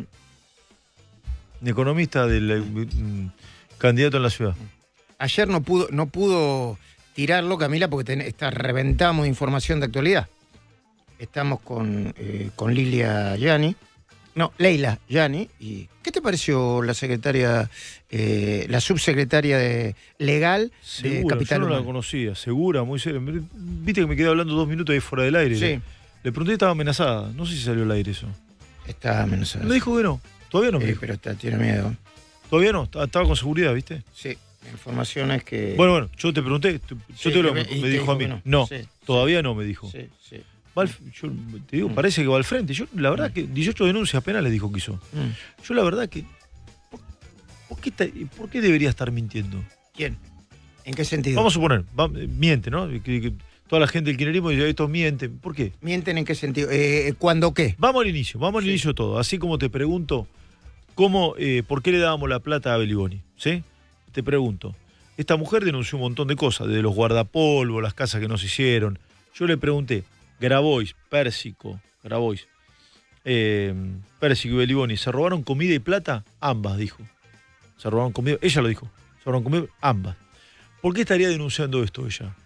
[SPEAKER 3] Mm.
[SPEAKER 1] Economista del eh, mm, candidato en la ciudad.
[SPEAKER 3] Ayer no pudo, no pudo tirarlo, Camila, porque ten- está, reventamos de información de actualidad. Estamos con, eh, con Lilia Yani. No, Leila Yani. Y, ¿qué te pareció la secretaria, eh, la subsecretaria de legal de
[SPEAKER 1] Segura,
[SPEAKER 3] Capital
[SPEAKER 1] yo no la
[SPEAKER 3] Humano?
[SPEAKER 1] conocía, segura, muy seria. Viste que me quedé hablando dos minutos ahí fuera del aire.
[SPEAKER 3] Sí.
[SPEAKER 1] Le pregunté si estaba amenazada. No sé si salió al aire eso.
[SPEAKER 3] Está amenazada.
[SPEAKER 1] Me dijo que no. Todavía no me
[SPEAKER 3] Sí,
[SPEAKER 1] dijo.
[SPEAKER 3] pero está, tiene miedo.
[SPEAKER 1] Todavía no. Estaba con seguridad, ¿viste?
[SPEAKER 3] Sí, la información es que...
[SPEAKER 1] Bueno, bueno, yo te pregunté. Yo
[SPEAKER 3] Sí,
[SPEAKER 1] te lo
[SPEAKER 3] y
[SPEAKER 1] me,
[SPEAKER 3] te
[SPEAKER 1] me
[SPEAKER 3] dijo
[SPEAKER 1] dijo a mí.
[SPEAKER 3] que
[SPEAKER 1] No,
[SPEAKER 3] no. Sí,
[SPEAKER 1] todavía no me dijo.
[SPEAKER 3] Sí, sí.
[SPEAKER 1] Va al- yo te digo, parece que va al frente. Yo, la verdad, que dieciocho denuncias penales dijo que hizo.
[SPEAKER 3] Mm.
[SPEAKER 1] Yo, la verdad, que. ¿Por, por qué, está- por qué debería estar mintiendo?
[SPEAKER 3] ¿Quién? ¿En qué sentido?
[SPEAKER 1] Vamos a suponer, va- miente, ¿no? Que, que toda la gente del kirchnerismo dice, estos mienten. ¿Por qué?
[SPEAKER 3] ¿Mienten en qué sentido? Eh, ¿Cuándo qué?
[SPEAKER 1] Vamos al inicio, vamos al
[SPEAKER 3] Sí.
[SPEAKER 1] inicio de todo. Así como te pregunto, ¿cómo, eh, ¿por qué le dábamos la plata a Beliboni? ¿Sí? Te pregunto. Esta mujer denunció un montón de cosas, desde los guardapolvos, las casas que nos hicieron. Yo le pregunté, Grabois, Pérsico, Grabois, eh, Pérsico y Beliboni, ¿se robaron comida y plata? Ambas, dijo. Se robaron comida, ella lo dijo. Se robaron comida, ambas. ¿Por qué estaría denunciando esto ella?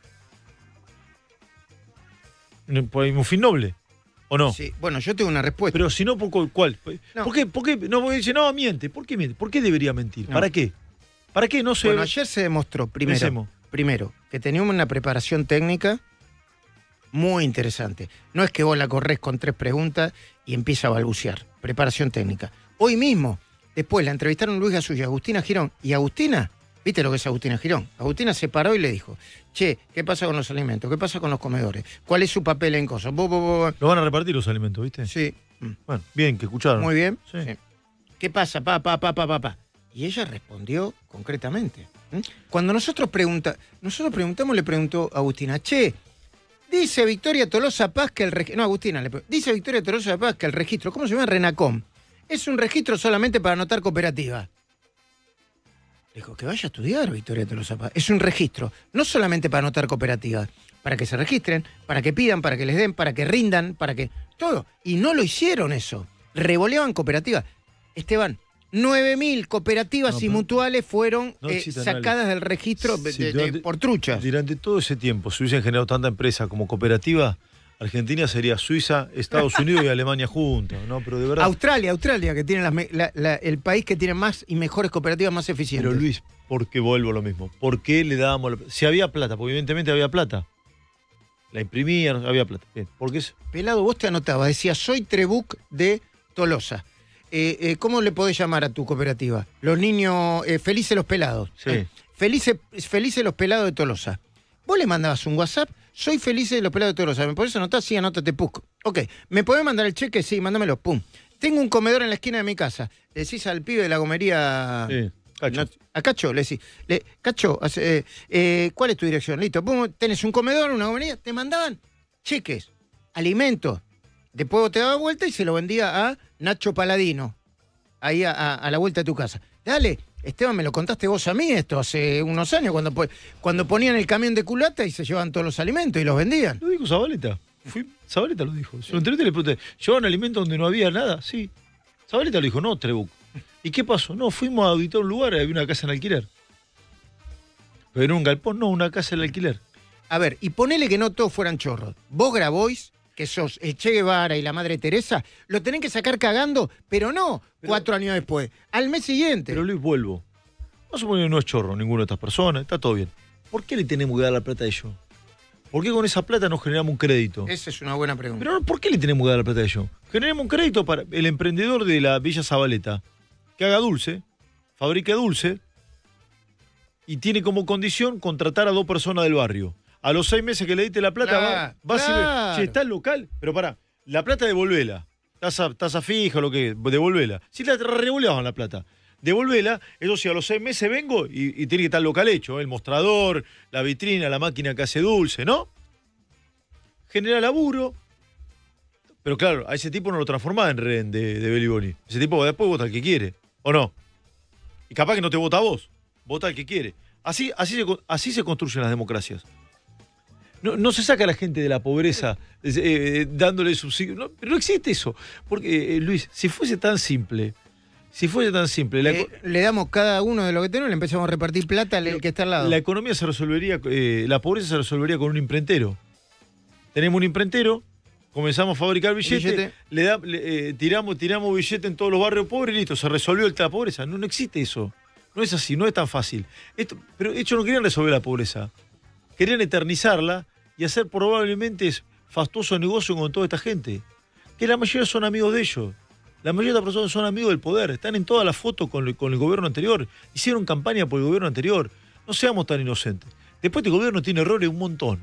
[SPEAKER 1] ¿Por un fin noble? ¿O no?
[SPEAKER 3] Sí, bueno, yo tengo una respuesta.
[SPEAKER 1] Pero si no, ¿por cu- cuál?
[SPEAKER 3] No.
[SPEAKER 1] ¿Por qué? ¿Por qué? No, porque dice, no, miente. ¿Por qué miente? ¿Por qué debería mentir?
[SPEAKER 3] No.
[SPEAKER 1] ¿Para qué? ¿Para qué? No sé.
[SPEAKER 3] Bueno, ayer se demostró, primero,
[SPEAKER 1] Pensemos.
[SPEAKER 3] primero, que teníamos una preparación técnica muy interesante. No es que vos la corres con tres preguntas y empieza a balbucear. Preparación técnica. Hoy mismo, después la entrevistaron Luis Gasulla y Agustina Girón. Y Agustina, ¿viste lo que es Agustina Girón? Agustina se paró y le dijo, che, ¿qué pasa con los alimentos? ¿Qué pasa con los comedores? ¿Cuál es su papel en cosas? Bo, bo, bo.
[SPEAKER 1] Lo van a repartir los alimentos, ¿viste?
[SPEAKER 3] Sí. Mm.
[SPEAKER 1] Bueno, bien, que escucharon.
[SPEAKER 3] Muy bien.
[SPEAKER 1] Sí.
[SPEAKER 3] Sí. ¿Qué pasa? Pa, pa, pa, pa, pa, pa. Y ella respondió concretamente. ¿Mm? Cuando nosotros, pregunta, nosotros preguntamos, le preguntó a Agustina, che, dice Victoria Tolosa Paz que el registro... No, Agustina, le preguntó, dice Victoria Tolosa Paz que el registro, ¿cómo se llama? Renacom. Es un registro solamente para anotar cooperativas. Le dijo, que vaya a estudiar Victoria Tolosa Paz. Es un registro, no solamente para anotar cooperativas, para que se registren, para que pidan, para que les den, para que rindan, para que... Todo. Y no lo hicieron eso. Revoleaban cooperativas. Esteban, nueve mil cooperativas
[SPEAKER 1] No,
[SPEAKER 3] y
[SPEAKER 1] pero-
[SPEAKER 3] mutuales fueron
[SPEAKER 1] No
[SPEAKER 3] eh,
[SPEAKER 1] existe
[SPEAKER 3] sacadas
[SPEAKER 1] análisis.
[SPEAKER 3] del registro de-
[SPEAKER 1] Sí,
[SPEAKER 3] de-
[SPEAKER 1] durante-
[SPEAKER 3] por truchas.
[SPEAKER 1] Durante todo ese tiempo, si hubiesen generado tanta empresa como cooperativa, Argentina sería Suiza, Estados Unidos y Alemania juntos, ¿no? Pero de verdad.
[SPEAKER 3] Australia, Australia, que tiene las me- la- la- el país que tiene más y mejores cooperativas más eficientes.
[SPEAKER 1] Pero Luis, ¿por qué vuelvo a lo mismo? ¿Por qué le dábamos la... Si había plata, porque evidentemente había plata. La imprimían, había plata. Bien, ¿por qué es?
[SPEAKER 3] Pelado, vos te anotabas, decía, soy Trebuc de Tolosa. Eh, eh, ¿Cómo le podés llamar a tu cooperativa? Los niños, eh, felices los pelados.
[SPEAKER 1] Sí.
[SPEAKER 3] Eh, felices, felices los pelados de Tolosa. Vos le mandabas un WhatsApp, soy felices de los pelados de Tolosa. ¿Me podés anotar? Sí, anótate, Puc. Ok, ¿me podés mandar el cheque? Sí, mándamelo, pum. Tengo un comedor en la esquina de mi casa. Le decís al pibe de la gomería...
[SPEAKER 1] Sí, Cacho.
[SPEAKER 3] No, a Cacho le decís, le, Cacho, hace, eh, eh, ¿cuál es tu dirección? Listo, pum, tenés un comedor, una gomería, te mandaban cheques, alimentos. Después vos te dabas vuelta y se lo vendía a Nacho Paladino, ahí a, a- a la vuelta de tu casa. Dale, Esteban, me lo contaste vos a mí esto hace unos años, cuando, po- cuando ponían el camión de culata y se llevaban todos los alimentos y los vendían.
[SPEAKER 1] Lo dijo Zabaleta. Fui, Zabaleta lo dijo. Se lo entrevisté y le pregunté, ¿llevaban alimentos donde no había nada? Sí. Zabaleta lo dijo, no, Trebuc. ¿Y qué pasó? No, fuimos a auditar un lugar y había una casa en alquiler. Pero era un galpón, no, una casa en alquiler.
[SPEAKER 3] A ver, y ponele que no todos fueran chorros. Vos Grabois, que sos el Che Guevara y la Madre Teresa, lo tenés que sacar cagando, pero no
[SPEAKER 1] Pero-
[SPEAKER 3] cuatro años después, al mes siguiente.
[SPEAKER 1] Pero Luis, vuelvo. Vamos a suponer que no es chorro ninguno de estas personas, está todo bien. ¿Por qué le tenemos que dar la plata a ellos? ¿Por qué con esa plata nos generamos un crédito?
[SPEAKER 3] Esa es una buena pregunta.
[SPEAKER 1] Pero no, ¿por qué le tenemos que dar la plata a ellos? Generemos un crédito para el emprendedor de la Villa Zabaleta, que haga dulce, fabrique dulce, y tiene como condición contratar a dos personas del barrio. A los seis meses que le diste la plata,
[SPEAKER 3] Claro,
[SPEAKER 1] va, vas y
[SPEAKER 3] claro.
[SPEAKER 1] ves, che, está el local, pero pará, la plata devolvela. Tasa, tasa fija, lo que devolvela. Si la revoleaban la plata, devolvela, eso sí, a los seis meses vengo y, y tiene que estar el local hecho, ¿eh? El mostrador, la vitrina, la máquina que hace dulce, ¿no? Genera laburo. Pero claro, a ese tipo no lo transformás en rehén de, de Beliboni. Ese tipo después vota al que quiere, ¿o no? Y capaz que no te vota a vos, vota al que quiere. Así, así, se, así se construyen las democracias. No, no se saca a la gente de la pobreza eh, eh, dándole subsidio. No, pero no existe eso. Porque, eh, Luis, si fuese tan simple, si fuese tan simple, la,
[SPEAKER 3] Eh, le damos cada uno de lo que tenemos, le empezamos a repartir plata al que está al lado.
[SPEAKER 1] la economía se resolvería, eh, la pobreza se resolvería con un imprentero. Tenemos un imprentero, comenzamos a fabricar billetes,
[SPEAKER 3] Billete.
[SPEAKER 1] le da, le, eh, tiramos, tiramos billetes en todos los barrios pobres y listo, se resolvió el- la pobreza. No, no existe eso. No es así, no es tan fácil. Esto, pero ellos no querían resolver la pobreza. Querían eternizarla y hacer probablemente fastuoso negocio con toda esta gente. Que la mayoría son amigos de ellos. La mayoría de las personas son amigos del poder. Están en todas las fotos con, con el gobierno anterior. Hicieron campaña por el gobierno anterior. No seamos tan inocentes. Después este gobierno tiene errores un montón.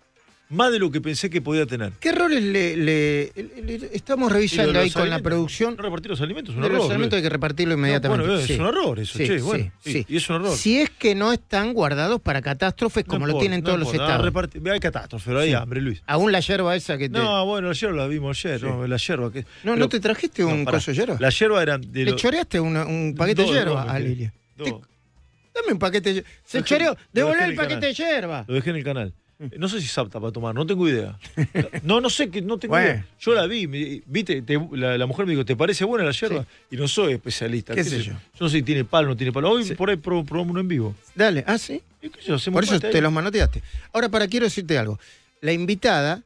[SPEAKER 1] Más de lo que pensé que podía tener.
[SPEAKER 3] ¿Qué errores le, le, le, le estamos revisando ahí con la producción?
[SPEAKER 1] No repartir los alimentos es un
[SPEAKER 3] de
[SPEAKER 1] error.
[SPEAKER 3] Los alimentos hay que repartirlo inmediatamente.
[SPEAKER 1] No, bueno,
[SPEAKER 3] sí.
[SPEAKER 1] es un error eso,
[SPEAKER 3] sí,
[SPEAKER 1] che,
[SPEAKER 3] sí,
[SPEAKER 1] bueno.
[SPEAKER 3] Sí.
[SPEAKER 1] Y, y es un error.
[SPEAKER 3] Si es que no están guardados para catástrofes como
[SPEAKER 1] no
[SPEAKER 3] lo
[SPEAKER 1] importa,
[SPEAKER 3] tienen
[SPEAKER 1] no
[SPEAKER 3] todos
[SPEAKER 1] importa,
[SPEAKER 3] los estados.
[SPEAKER 1] Repartir, hay catástrofe, pero hay
[SPEAKER 3] Sí.
[SPEAKER 1] hambre, Luis.
[SPEAKER 3] Aún la yerba esa que te...
[SPEAKER 1] No, bueno, la yerba la vimos ayer,
[SPEAKER 3] Sí.
[SPEAKER 1] no, la yerba. Que,
[SPEAKER 3] No,
[SPEAKER 1] pero,
[SPEAKER 3] ¿no te trajiste un
[SPEAKER 1] no, pará.
[SPEAKER 3] coso de yerba?
[SPEAKER 1] La yerba era de
[SPEAKER 3] ¿Le
[SPEAKER 1] lo-
[SPEAKER 3] choreaste una- un paquete
[SPEAKER 1] dos,
[SPEAKER 3] de yerba
[SPEAKER 1] dos, me
[SPEAKER 3] a
[SPEAKER 1] quedé.
[SPEAKER 3] Lilia?
[SPEAKER 1] Dos.
[SPEAKER 3] Te- Dame un paquete de yerba. Se
[SPEAKER 1] Lo dejé-
[SPEAKER 3] choreó.
[SPEAKER 1] lo dejé
[SPEAKER 3] Devolver
[SPEAKER 1] en
[SPEAKER 3] el
[SPEAKER 1] el
[SPEAKER 3] paquete
[SPEAKER 1] canal.
[SPEAKER 3] de yerba.
[SPEAKER 1] Lo dejé en el canal. No sé si es apta para tomar, no tengo idea. No, no sé, que no tengo
[SPEAKER 3] Bueno.
[SPEAKER 1] idea. Yo la vi, me- viste, te- la, la mujer me dijo, ¿te parece buena la yerba? Y no soy especialista.
[SPEAKER 3] ¿Qué sé yo?
[SPEAKER 1] Yo no sé si tiene palo o no tiene palo. Hoy
[SPEAKER 3] Sí.
[SPEAKER 1] por ahí pro- probamos uno en vivo.
[SPEAKER 3] Dale, ah, sí.
[SPEAKER 1] ¿Y qué sé yo? Hacemos
[SPEAKER 3] Por eso
[SPEAKER 1] mate ahí.
[SPEAKER 3] te los manoteaste. Ahora, para quiero decirte algo. La invitada,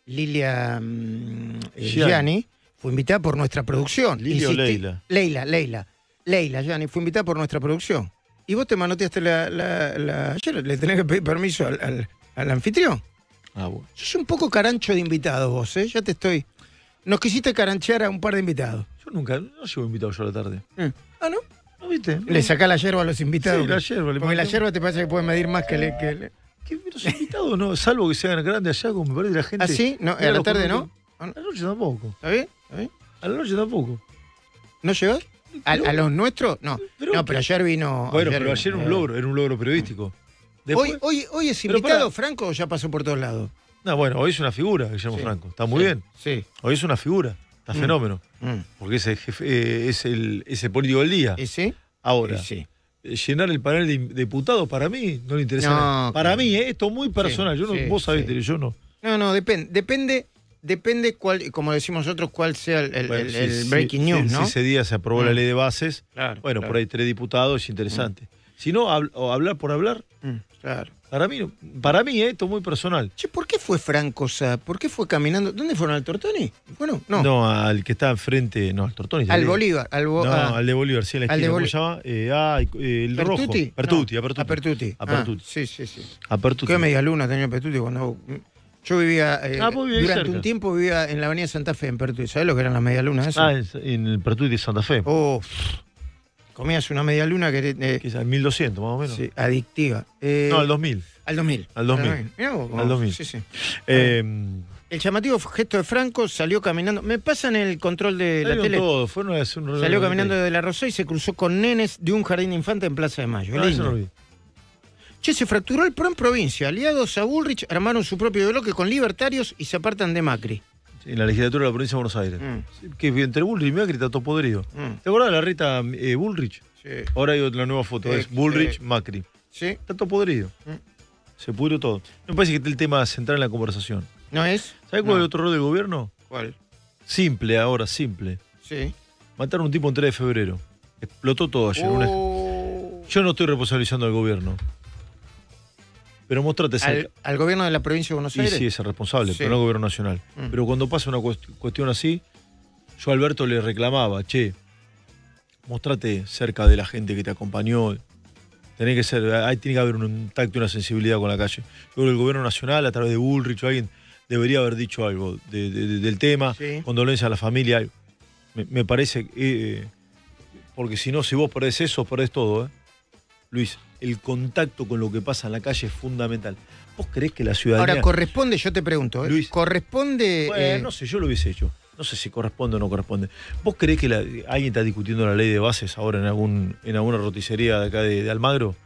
[SPEAKER 3] Lilia mm, eh,
[SPEAKER 1] Gianni.
[SPEAKER 3] Gianni, fue invitada por nuestra producción.
[SPEAKER 1] ¿Lilia o
[SPEAKER 3] Insistí-
[SPEAKER 1] Leila?
[SPEAKER 3] Leila, Leila. Leila Gianni fue invitada por nuestra producción. Y vos te manoteaste la... la, la ayer le tenés que pedir permiso al, al, al anfitrión.
[SPEAKER 1] Ah, bueno.
[SPEAKER 3] Sos un poco carancho de invitados vos, ¿eh? Ya te estoy... Nos quisiste caranchear a un par de invitados.
[SPEAKER 1] Yo nunca, no llevo invitado yo a la tarde.
[SPEAKER 3] Mm. Ah, ¿no?
[SPEAKER 1] ¿No viste?
[SPEAKER 3] Le sacá la yerba a los invitados.
[SPEAKER 1] Sí, la yerba, le
[SPEAKER 3] Porque la
[SPEAKER 1] mandé-
[SPEAKER 3] yerba te parece que puede medir más que... Le, que le-
[SPEAKER 1] ¿Qué, los invitados no? Salvo que sean grandes allá, como me parece la gente.
[SPEAKER 3] ¿Ah, sí? No,
[SPEAKER 1] Mira
[SPEAKER 3] ¿a la
[SPEAKER 1] los
[SPEAKER 3] tarde no?
[SPEAKER 1] corridos. A la noche tampoco.
[SPEAKER 3] ¿Está bien? ¿Está bien?
[SPEAKER 1] A la noche tampoco.
[SPEAKER 3] ¿No llegás? ¿A, a los nuestros? No.
[SPEAKER 1] Pero-
[SPEAKER 3] no, pero ayer vino...
[SPEAKER 1] Bueno, pero
[SPEAKER 3] vino,
[SPEAKER 1] ayer era un
[SPEAKER 3] eh.
[SPEAKER 1] logro, era un logro periodístico. Después,
[SPEAKER 3] Hoy, hoy, hoy es
[SPEAKER 1] Pero
[SPEAKER 3] invitado
[SPEAKER 1] pará.
[SPEAKER 3] Franco o ya pasó por todos lados.
[SPEAKER 1] no, bueno, hoy es una figura, Guillermo
[SPEAKER 3] Sí.
[SPEAKER 1] Franco. Está muy
[SPEAKER 3] Sí,
[SPEAKER 1] bien.
[SPEAKER 3] Sí.
[SPEAKER 1] Hoy es una figura. Está
[SPEAKER 3] Mm.
[SPEAKER 1] fenómeno.
[SPEAKER 3] Mm.
[SPEAKER 1] Porque es el, jefe, eh, es, el, es el político del día.
[SPEAKER 3] ¿Y sí?
[SPEAKER 1] Ahora,
[SPEAKER 3] Y sí.
[SPEAKER 1] eh, llenar el panel de diputados para mí no le interesa
[SPEAKER 3] No,
[SPEAKER 1] nada. Para
[SPEAKER 3] claro.
[SPEAKER 1] mí, eh, esto es muy personal.
[SPEAKER 3] Sí,
[SPEAKER 1] yo no,
[SPEAKER 3] sí,
[SPEAKER 1] vos sabés,
[SPEAKER 3] sí.
[SPEAKER 1] yo no.
[SPEAKER 3] No, no, depende. Depende, depende cuál, como decimos nosotros, cuál sea el, el-
[SPEAKER 1] Bueno,
[SPEAKER 3] el-
[SPEAKER 1] si-
[SPEAKER 3] el
[SPEAKER 1] si-
[SPEAKER 3] breaking
[SPEAKER 1] si-
[SPEAKER 3] news,
[SPEAKER 1] si
[SPEAKER 3] ¿no?
[SPEAKER 1] ese día se aprobó
[SPEAKER 3] Mm.
[SPEAKER 1] la ley de bases,
[SPEAKER 3] Claro,
[SPEAKER 1] bueno,
[SPEAKER 3] claro.
[SPEAKER 1] por ahí tres diputados es interesante. Si no, hab- o hablar por hablar,
[SPEAKER 3] Mm, claro.
[SPEAKER 1] para mí, para mí eh, esto es muy personal.
[SPEAKER 3] Che, ¿por qué fue Franco Sá? ¿Por qué fue caminando? ¿Dónde fueron? ¿Al Tortoni? Bueno, no.
[SPEAKER 1] No, al que está enfrente, no, al Tortoni.
[SPEAKER 3] Al
[SPEAKER 1] al-
[SPEAKER 3] Bolívar. Al Bo-
[SPEAKER 1] No,
[SPEAKER 3] ah,
[SPEAKER 1] al de Bolívar, sí, en la
[SPEAKER 3] al de
[SPEAKER 1] esquina, ¿cómo
[SPEAKER 3] Boli-
[SPEAKER 1] se llama? Eh, ah, eh, el rojo.
[SPEAKER 3] ¿Pertuti?
[SPEAKER 1] Pertuti,
[SPEAKER 3] No,
[SPEAKER 1] a Pertuti.
[SPEAKER 3] a Pertuti.
[SPEAKER 1] A Pertuti.
[SPEAKER 3] Ah, sí, sí, sí.
[SPEAKER 1] A Pertuti.
[SPEAKER 3] Qué media luna tenía Pertuti cuando... Yo vivía... eh,
[SPEAKER 1] Ah, vos vivías
[SPEAKER 3] durante
[SPEAKER 1] cerca.
[SPEAKER 3] un tiempo vivía en la avenida Santa Fe, en Pertuti. ¿Sabés lo que eran las media lunas esas?
[SPEAKER 1] Ah, en, en el Pertuti de Santa Fe.
[SPEAKER 3] Oh, comías una media luna que era eh,
[SPEAKER 1] Quizás mil doscientos más o menos.
[SPEAKER 3] sí, adictiva. Eh,
[SPEAKER 1] No, al dos mil.
[SPEAKER 3] al dos mil.
[SPEAKER 1] al dos mil.
[SPEAKER 3] Mirá vos, cómo-
[SPEAKER 1] Al dos mil.
[SPEAKER 3] Sí, sí.
[SPEAKER 1] Eh,
[SPEAKER 3] El llamativo gesto de Franco salió caminando. Me pasan el control de la
[SPEAKER 1] salieron
[SPEAKER 3] tele.
[SPEAKER 1] todos, fueron a hacer un
[SPEAKER 3] Salió caminando de la Rosé y se cruzó con nenes de un jardín de infantes en Plaza de Mayo.
[SPEAKER 1] Ah, eso
[SPEAKER 3] Lindo.
[SPEAKER 1] no lo vi.
[SPEAKER 3] Che, se fracturó el PRO en provincia. Aliados a Bullrich armaron su propio bloque con libertarios y se apartan de Macri.
[SPEAKER 1] Sí, en la legislatura de la provincia de Buenos Aires.
[SPEAKER 3] Mm.
[SPEAKER 1] Sí, que entre Bullrich y Macri está todo podrido.
[SPEAKER 3] Mm.
[SPEAKER 1] ¿Te acordás de la Rita eh, Bullrich?
[SPEAKER 3] Sí.
[SPEAKER 1] Ahora hay otra nueva foto,
[SPEAKER 3] Sí,
[SPEAKER 1] es Bullrich,
[SPEAKER 3] sí.
[SPEAKER 1] Macri.
[SPEAKER 3] ¿Sí?
[SPEAKER 1] Está todo podrido.
[SPEAKER 3] Mm.
[SPEAKER 1] Se pudrió todo. Me parece que está el tema central en la conversación.
[SPEAKER 3] ¿No es?
[SPEAKER 1] ¿Sabes cuál
[SPEAKER 3] No.
[SPEAKER 1] es el otro rol del gobierno?
[SPEAKER 3] ¿Cuál?
[SPEAKER 1] Simple ahora, simple.
[SPEAKER 3] Sí.
[SPEAKER 1] Mataron a un tipo el tres de febrero. Explotó todo ayer. Una-
[SPEAKER 3] Oh.
[SPEAKER 1] Yo no estoy responsabilizando al gobierno. Pero mostrate
[SPEAKER 3] ¿Al,
[SPEAKER 1] cerca.
[SPEAKER 3] al gobierno de la provincia de Buenos
[SPEAKER 1] Y
[SPEAKER 3] Aires?
[SPEAKER 1] sí, es el responsable,
[SPEAKER 3] Sí.
[SPEAKER 1] pero no el gobierno nacional.
[SPEAKER 3] Mm.
[SPEAKER 1] Pero cuando pasa una cuest- cuestión así, yo a Alberto le reclamaba, che, mostrate cerca de la gente que te acompañó. Tenés que ser, ahí tiene que haber un tacto y una sensibilidad con la calle. Yo creo que el gobierno nacional, a través de Bullrich o alguien, debería haber dicho algo de- de- de- del tema,
[SPEAKER 3] Sí.
[SPEAKER 1] condolencia a la familia. algo. Me, me parece, eh, porque si no, si vos perdés eso, perdés todo, ¿eh? Luis, el contacto con lo que pasa en la calle es fundamental. ¿Vos creés que la ciudadanía...
[SPEAKER 3] Ahora, corresponde, yo te pregunto, ¿eh?
[SPEAKER 1] Luis.
[SPEAKER 3] corresponde...
[SPEAKER 1] Bueno,
[SPEAKER 3] eh,
[SPEAKER 1] no sé, yo lo hubiese hecho. No sé si corresponde o no corresponde. ¿Vos creés que la- alguien está discutiendo la ley de bases ahora en algún en alguna roticería de acá de, de Almagro?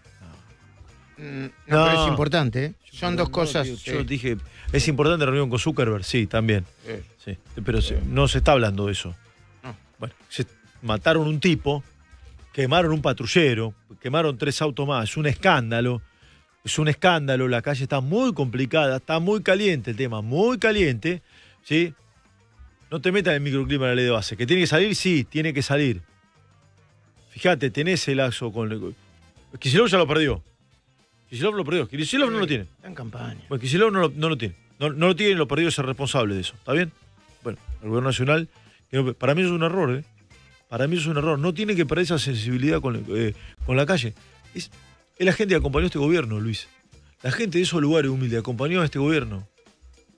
[SPEAKER 3] mm, no,
[SPEAKER 1] No.
[SPEAKER 3] pero es importante, ¿eh? Son dos
[SPEAKER 1] No,
[SPEAKER 3] cosas...
[SPEAKER 1] digo,
[SPEAKER 3] sí.
[SPEAKER 1] Yo dije, ¿es importante la reunión con Zuckerberg? Sí, también.
[SPEAKER 3] Sí.
[SPEAKER 1] Sí, pero se- no se está hablando de eso.
[SPEAKER 3] No.
[SPEAKER 1] Bueno, se mataron un tipo, quemaron un patrullero, quemaron tres autos más. Es un escándalo. Es un escándalo. La calle está muy complicada, está muy caliente el tema, muy caliente. ¿Sí? No te metas en el microclima de la ley de base. ¿Que tiene que salir? Sí, tiene que salir. Fíjate, tenés el lazo con. Kicillof ya lo perdió. Kicillof lo perdió. Kicillof no lo tiene.
[SPEAKER 3] Está en campaña.
[SPEAKER 1] Bueno, Kicillof no lo, no lo tiene. No, no lo tiene y lo perdió es el responsable de eso. ¿Está bien? Bueno, el gobierno nacional, que no- para mí eso es un error, ¿eh? Para mí eso es un error. No tiene que perder esa sensibilidad con, eh, con la calle. Es, es la gente que acompañó a este gobierno, Luis. La gente de esos lugares humildes acompañó a este gobierno.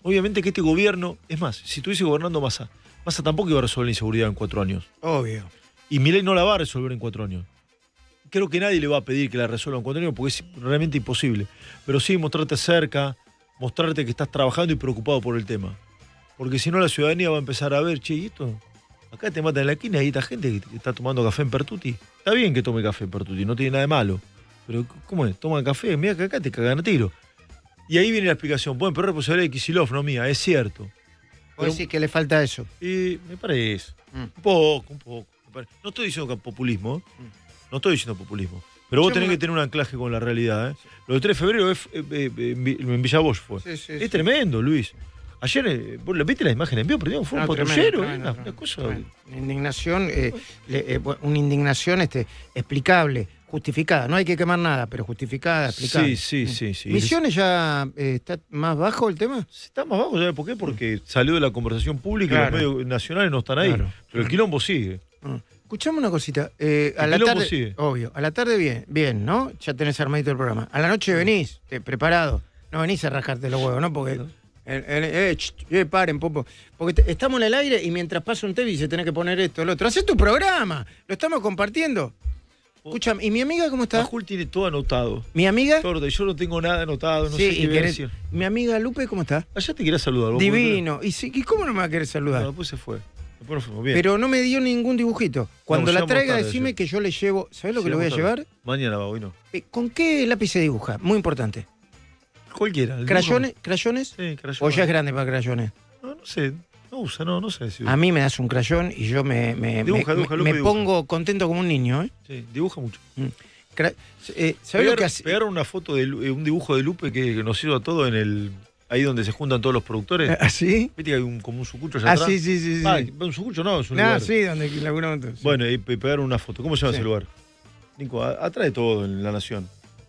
[SPEAKER 1] Obviamente que este gobierno, es más, si estuviese gobernando Massa, Massa tampoco iba a resolver la inseguridad en cuatro años.
[SPEAKER 3] Obvio.
[SPEAKER 1] Y Milei no la va a resolver en cuatro años. Creo que nadie le va a pedir que la resuelva en cuatro años porque es realmente imposible. Pero sí mostrarte cerca, mostrarte que estás trabajando y preocupado por el tema. Porque si no la ciudadanía va a empezar a ver, che, ¿y esto? Acá te matan en la esquina y hay esta gente que está tomando café en Pertuti. Está bien que tome café en Pertuti, no tiene nada de malo. Pero ¿cómo es? Toman café, mira que acá te cagan a tiro. Y ahí viene la explicación. Bueno, pero es responsabilidad de Kicillof, no mía, es cierto.
[SPEAKER 3] ¿Vos decís que le falta eso?
[SPEAKER 1] Y me parece.
[SPEAKER 3] Mm.
[SPEAKER 1] Un poco, un poco. No estoy diciendo que populismo, ¿eh? No estoy diciendo populismo. Pero vos
[SPEAKER 3] Yo
[SPEAKER 1] tenés
[SPEAKER 3] me...
[SPEAKER 1] que tener un anclaje con la realidad. ¿eh? Lo del tres de febrero es, eh, eh, en Villa Bosch fue.
[SPEAKER 3] Sí, sí,
[SPEAKER 1] es
[SPEAKER 3] sí.
[SPEAKER 1] tremendo, Luis. Ayer, eh, ¿vos le viste las imágenes en vivo? Pero fue
[SPEAKER 3] No,
[SPEAKER 1] un
[SPEAKER 3] tremendo,
[SPEAKER 1] patrullero,
[SPEAKER 3] tremendo,
[SPEAKER 1] ¿eh? una,
[SPEAKER 3] tremendo,
[SPEAKER 1] una cosa.
[SPEAKER 3] tremendo. Una indignación, eh, le, eh, una indignación este, explicable, justificada. No hay que quemar nada, pero justificada, explicable.
[SPEAKER 1] Sí, sí, sí. sí.
[SPEAKER 3] ¿Misiones ya eh, está más bajo el tema?
[SPEAKER 1] Está más bajo, ¿sabes por qué? Porque salió de la conversación pública
[SPEAKER 3] Claro.
[SPEAKER 1] y los medios nacionales no están ahí.
[SPEAKER 3] Claro.
[SPEAKER 1] Pero el quilombo sigue.
[SPEAKER 3] Mm. Escuchame una cosita. Eh, a
[SPEAKER 1] El
[SPEAKER 3] la
[SPEAKER 1] quilombo
[SPEAKER 3] tarde,
[SPEAKER 1] sigue.
[SPEAKER 3] obvio, a la tarde bien, bien, ¿no? Ya tenés armadito el programa. A la noche venís, te, preparado. No venís a rascarte los huevos, ¿no? Porque... El, el, eh, ch, eh, paren, Popo. Porque te- estamos en el aire y mientras pasa un T V se tenés que poner esto, el otro. Hacé tu programa. Lo estamos compartiendo. Escúchame, ¿y mi amiga cómo está?
[SPEAKER 1] Majul tiene todo anotado.
[SPEAKER 3] ¿Mi amiga?
[SPEAKER 1] Todo, yo no tengo nada anotado, no
[SPEAKER 3] sí,
[SPEAKER 1] sé qué
[SPEAKER 3] y
[SPEAKER 1] voy a
[SPEAKER 3] querés-
[SPEAKER 1] decir.
[SPEAKER 3] ¿Mi amiga Lupe cómo está?
[SPEAKER 1] Allá te quería saludar. ¿vos
[SPEAKER 3] Divino. ¿Y, sí, ¿Y cómo no me va a querer
[SPEAKER 1] podés?
[SPEAKER 3] saludar?
[SPEAKER 1] No, después se fue. Después nos fuimos bien.
[SPEAKER 3] Pero no me dio ningún dibujito. Cuando
[SPEAKER 1] No,
[SPEAKER 3] la
[SPEAKER 1] llegamos
[SPEAKER 3] traiga,
[SPEAKER 1] tarde
[SPEAKER 3] decime
[SPEAKER 1] ayer.
[SPEAKER 3] que yo le llevo. ¿Sabés lo que le voy a
[SPEAKER 1] Llegamos
[SPEAKER 3] llevar?
[SPEAKER 1] tarde. Mañana va, hoy no.
[SPEAKER 3] Eh, ¿Con qué lápiz se dibuja? Muy importante.
[SPEAKER 1] Cualquiera. el
[SPEAKER 3] ¿Crayones? ¿Crayones?
[SPEAKER 1] dibujo- Sí, crayón.
[SPEAKER 3] ¿O ya es grande para crayones?
[SPEAKER 1] No, no sé. No usa, no, no sé. Si...
[SPEAKER 3] A mí me das un crayón y yo me, me,
[SPEAKER 1] Dibuja,
[SPEAKER 3] me-
[SPEAKER 1] dibuja,
[SPEAKER 3] me-
[SPEAKER 1] Lupe,
[SPEAKER 3] me
[SPEAKER 1] dibuja.
[SPEAKER 3] pongo contento como un niño. ¿eh?
[SPEAKER 1] Sí, dibuja mucho.
[SPEAKER 3] Cra- eh, ¿Sabés lo
[SPEAKER 1] Pegar-
[SPEAKER 3] que hace?
[SPEAKER 1] Pegaron una foto de Lu- eh, un dibujo de Lupe que, que nos hizo a todos en el. Ahí donde se juntan todos los productores.
[SPEAKER 3] ¿Así?
[SPEAKER 1] Viste que hay un, como un sucucho allá
[SPEAKER 3] Ah,
[SPEAKER 1] atrás.
[SPEAKER 3] sí, sí, sí. sí.
[SPEAKER 1] Ah, un sucucho no, es un
[SPEAKER 3] Ah,
[SPEAKER 1] lugar.
[SPEAKER 3] sí, donde laburamos todos, sí.
[SPEAKER 1] Bueno, y pe- pegaron una foto. ¿Cómo se llama
[SPEAKER 3] Sí.
[SPEAKER 1] ese lugar? Nico, a- atrás de todo en La Nación.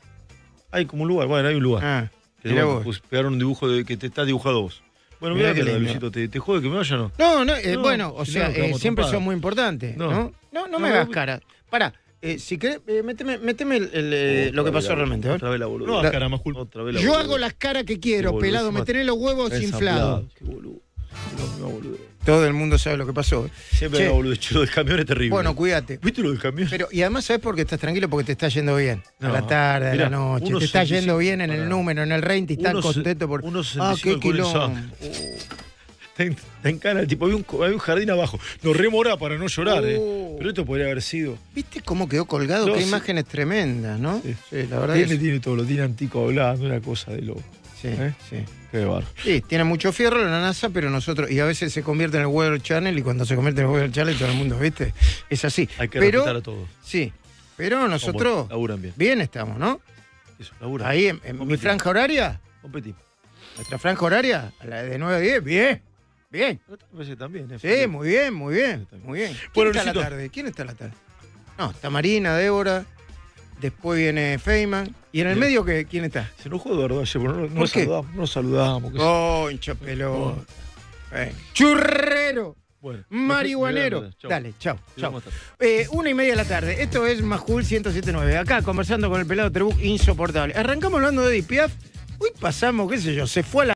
[SPEAKER 1] Hay como un lugar, bueno, hay un lugar.
[SPEAKER 3] Ah,
[SPEAKER 1] Que,
[SPEAKER 3] mirá
[SPEAKER 1] bueno,
[SPEAKER 3] vos.
[SPEAKER 1] pues, pegaron un dibujo de que te está dibujado vos. Bueno,
[SPEAKER 3] Mirá
[SPEAKER 1] mira
[SPEAKER 3] qué
[SPEAKER 1] que
[SPEAKER 3] lindo.
[SPEAKER 1] Luisito, ¿te, te jode que me vaya o no?
[SPEAKER 3] No, no, eh,
[SPEAKER 1] No,
[SPEAKER 3] bueno, o
[SPEAKER 1] si
[SPEAKER 3] sea,
[SPEAKER 1] no, nos quedamos
[SPEAKER 3] eh, siempre
[SPEAKER 1] trompadas.
[SPEAKER 3] son muy importantes, ¿no?
[SPEAKER 1] No.
[SPEAKER 3] No, no,
[SPEAKER 1] No,
[SPEAKER 3] me
[SPEAKER 1] no,
[SPEAKER 3] hagas
[SPEAKER 1] no.
[SPEAKER 3] cara. Pará, eh, si querés, eh, méteme, méteme el- el, eh, lo que
[SPEAKER 1] Otra
[SPEAKER 3] pasó
[SPEAKER 1] vez la-
[SPEAKER 3] realmente. a ver.
[SPEAKER 1] Otra vez la boluda.
[SPEAKER 3] No,
[SPEAKER 1] No,
[SPEAKER 3] la-
[SPEAKER 1] cara más culpa. Otra vez la
[SPEAKER 3] Yo
[SPEAKER 1] boludez.
[SPEAKER 3] hago las caras que
[SPEAKER 1] Qué
[SPEAKER 3] quiero,
[SPEAKER 1] boludo,
[SPEAKER 3] pelado, me
[SPEAKER 1] encima
[SPEAKER 3] tenés los huevos
[SPEAKER 1] Ensamblado.
[SPEAKER 3] inflados.
[SPEAKER 1] Qué boludo. No, no, boludo.
[SPEAKER 3] Todo el mundo sabe lo que pasó.
[SPEAKER 1] Siempre
[SPEAKER 3] Che,
[SPEAKER 1] era boludo. Che, lo del camión es terrible.
[SPEAKER 3] bueno, cuídate.
[SPEAKER 1] ¿Viste lo del camión?
[SPEAKER 3] Pero, y además, ¿sabes por qué estás tranquilo? Porque te está yendo bien. A
[SPEAKER 1] No,
[SPEAKER 3] la tarde, a
[SPEAKER 1] mirá,
[SPEAKER 3] la noche.
[SPEAKER 1] uno
[SPEAKER 3] Te está
[SPEAKER 1] sesenta y
[SPEAKER 3] yendo
[SPEAKER 1] cinco,
[SPEAKER 3] bien en el
[SPEAKER 1] pará.
[SPEAKER 3] número, en el rating, estás
[SPEAKER 1] Uno se-
[SPEAKER 3] contento por.
[SPEAKER 1] uno sesenta
[SPEAKER 3] Ah,
[SPEAKER 1] y cinco
[SPEAKER 3] qué
[SPEAKER 1] con el
[SPEAKER 3] quilombo.
[SPEAKER 1] Está en, está en cana, tipo, había un, había un jardín abajo. Nos remora para no llorar, ¿eh?
[SPEAKER 3] Oh.
[SPEAKER 1] Pero esto podría haber sido.
[SPEAKER 3] ¿Viste cómo quedó colgado?
[SPEAKER 1] No,
[SPEAKER 3] Qué
[SPEAKER 1] sí.
[SPEAKER 3] imágenes tremendas, ¿no?
[SPEAKER 1] Sí.
[SPEAKER 3] Sí, la verdad
[SPEAKER 1] Tiene,
[SPEAKER 3] que sí.
[SPEAKER 1] tiene todo, lo tiene Antico hablando, una cosa de loco.
[SPEAKER 3] Sí,
[SPEAKER 1] ¿Eh?
[SPEAKER 3] sí.
[SPEAKER 1] Qué barro.
[SPEAKER 3] Sí, tiene mucho fierro la NASA, pero nosotros, y a veces se convierte en el Weather Channel, y cuando se convierte en el Weather Channel todo el mundo, ¿viste? Es así.
[SPEAKER 1] Hay que
[SPEAKER 3] pero,
[SPEAKER 1] respetar a todos.
[SPEAKER 3] sí, pero nosotros
[SPEAKER 1] Como laburan bien.
[SPEAKER 3] bien estamos, ¿no?
[SPEAKER 1] Eso, laburan.
[SPEAKER 3] Ahí en, en mi
[SPEAKER 1] Competimos.
[SPEAKER 3] franja horaria,
[SPEAKER 1] Competimos.
[SPEAKER 3] nuestra franja horaria, a la de nueve a diez, bien, bien.
[SPEAKER 1] Me parece también, ¿eh?
[SPEAKER 3] Sí, muy bien, muy bien, muy bien. ¿Quién
[SPEAKER 1] Bueno,
[SPEAKER 3] está a la
[SPEAKER 1] Luisito.
[SPEAKER 3] tarde? ¿Quién está a la tarde? No, está Marina, Débora, después viene Feynman, y en el
[SPEAKER 1] Bien.
[SPEAKER 3] medio, ¿qué- ¿quién está?
[SPEAKER 1] Se enojó de verdad ayer, pero no, no
[SPEAKER 3] ¿Por
[SPEAKER 1] nos
[SPEAKER 3] qué?
[SPEAKER 1] saludamos. No nos saludamos. qué sé yo.
[SPEAKER 3] Concha pelota. Eh, Churrero.
[SPEAKER 1] Bueno,
[SPEAKER 3] Marihuanero.
[SPEAKER 1] me voy a- Chau.
[SPEAKER 3] Dale, chao,
[SPEAKER 1] Sí,
[SPEAKER 3] chao.
[SPEAKER 1] vamos a estar.
[SPEAKER 3] Eh, una y media de la tarde. Esto es Majul ciento siete punto nueve. Acá conversando con el pelado Trebuch, insoportable. Arrancamos hablando de Edith Piaf. Hoy pasamos, qué sé yo, se fue a la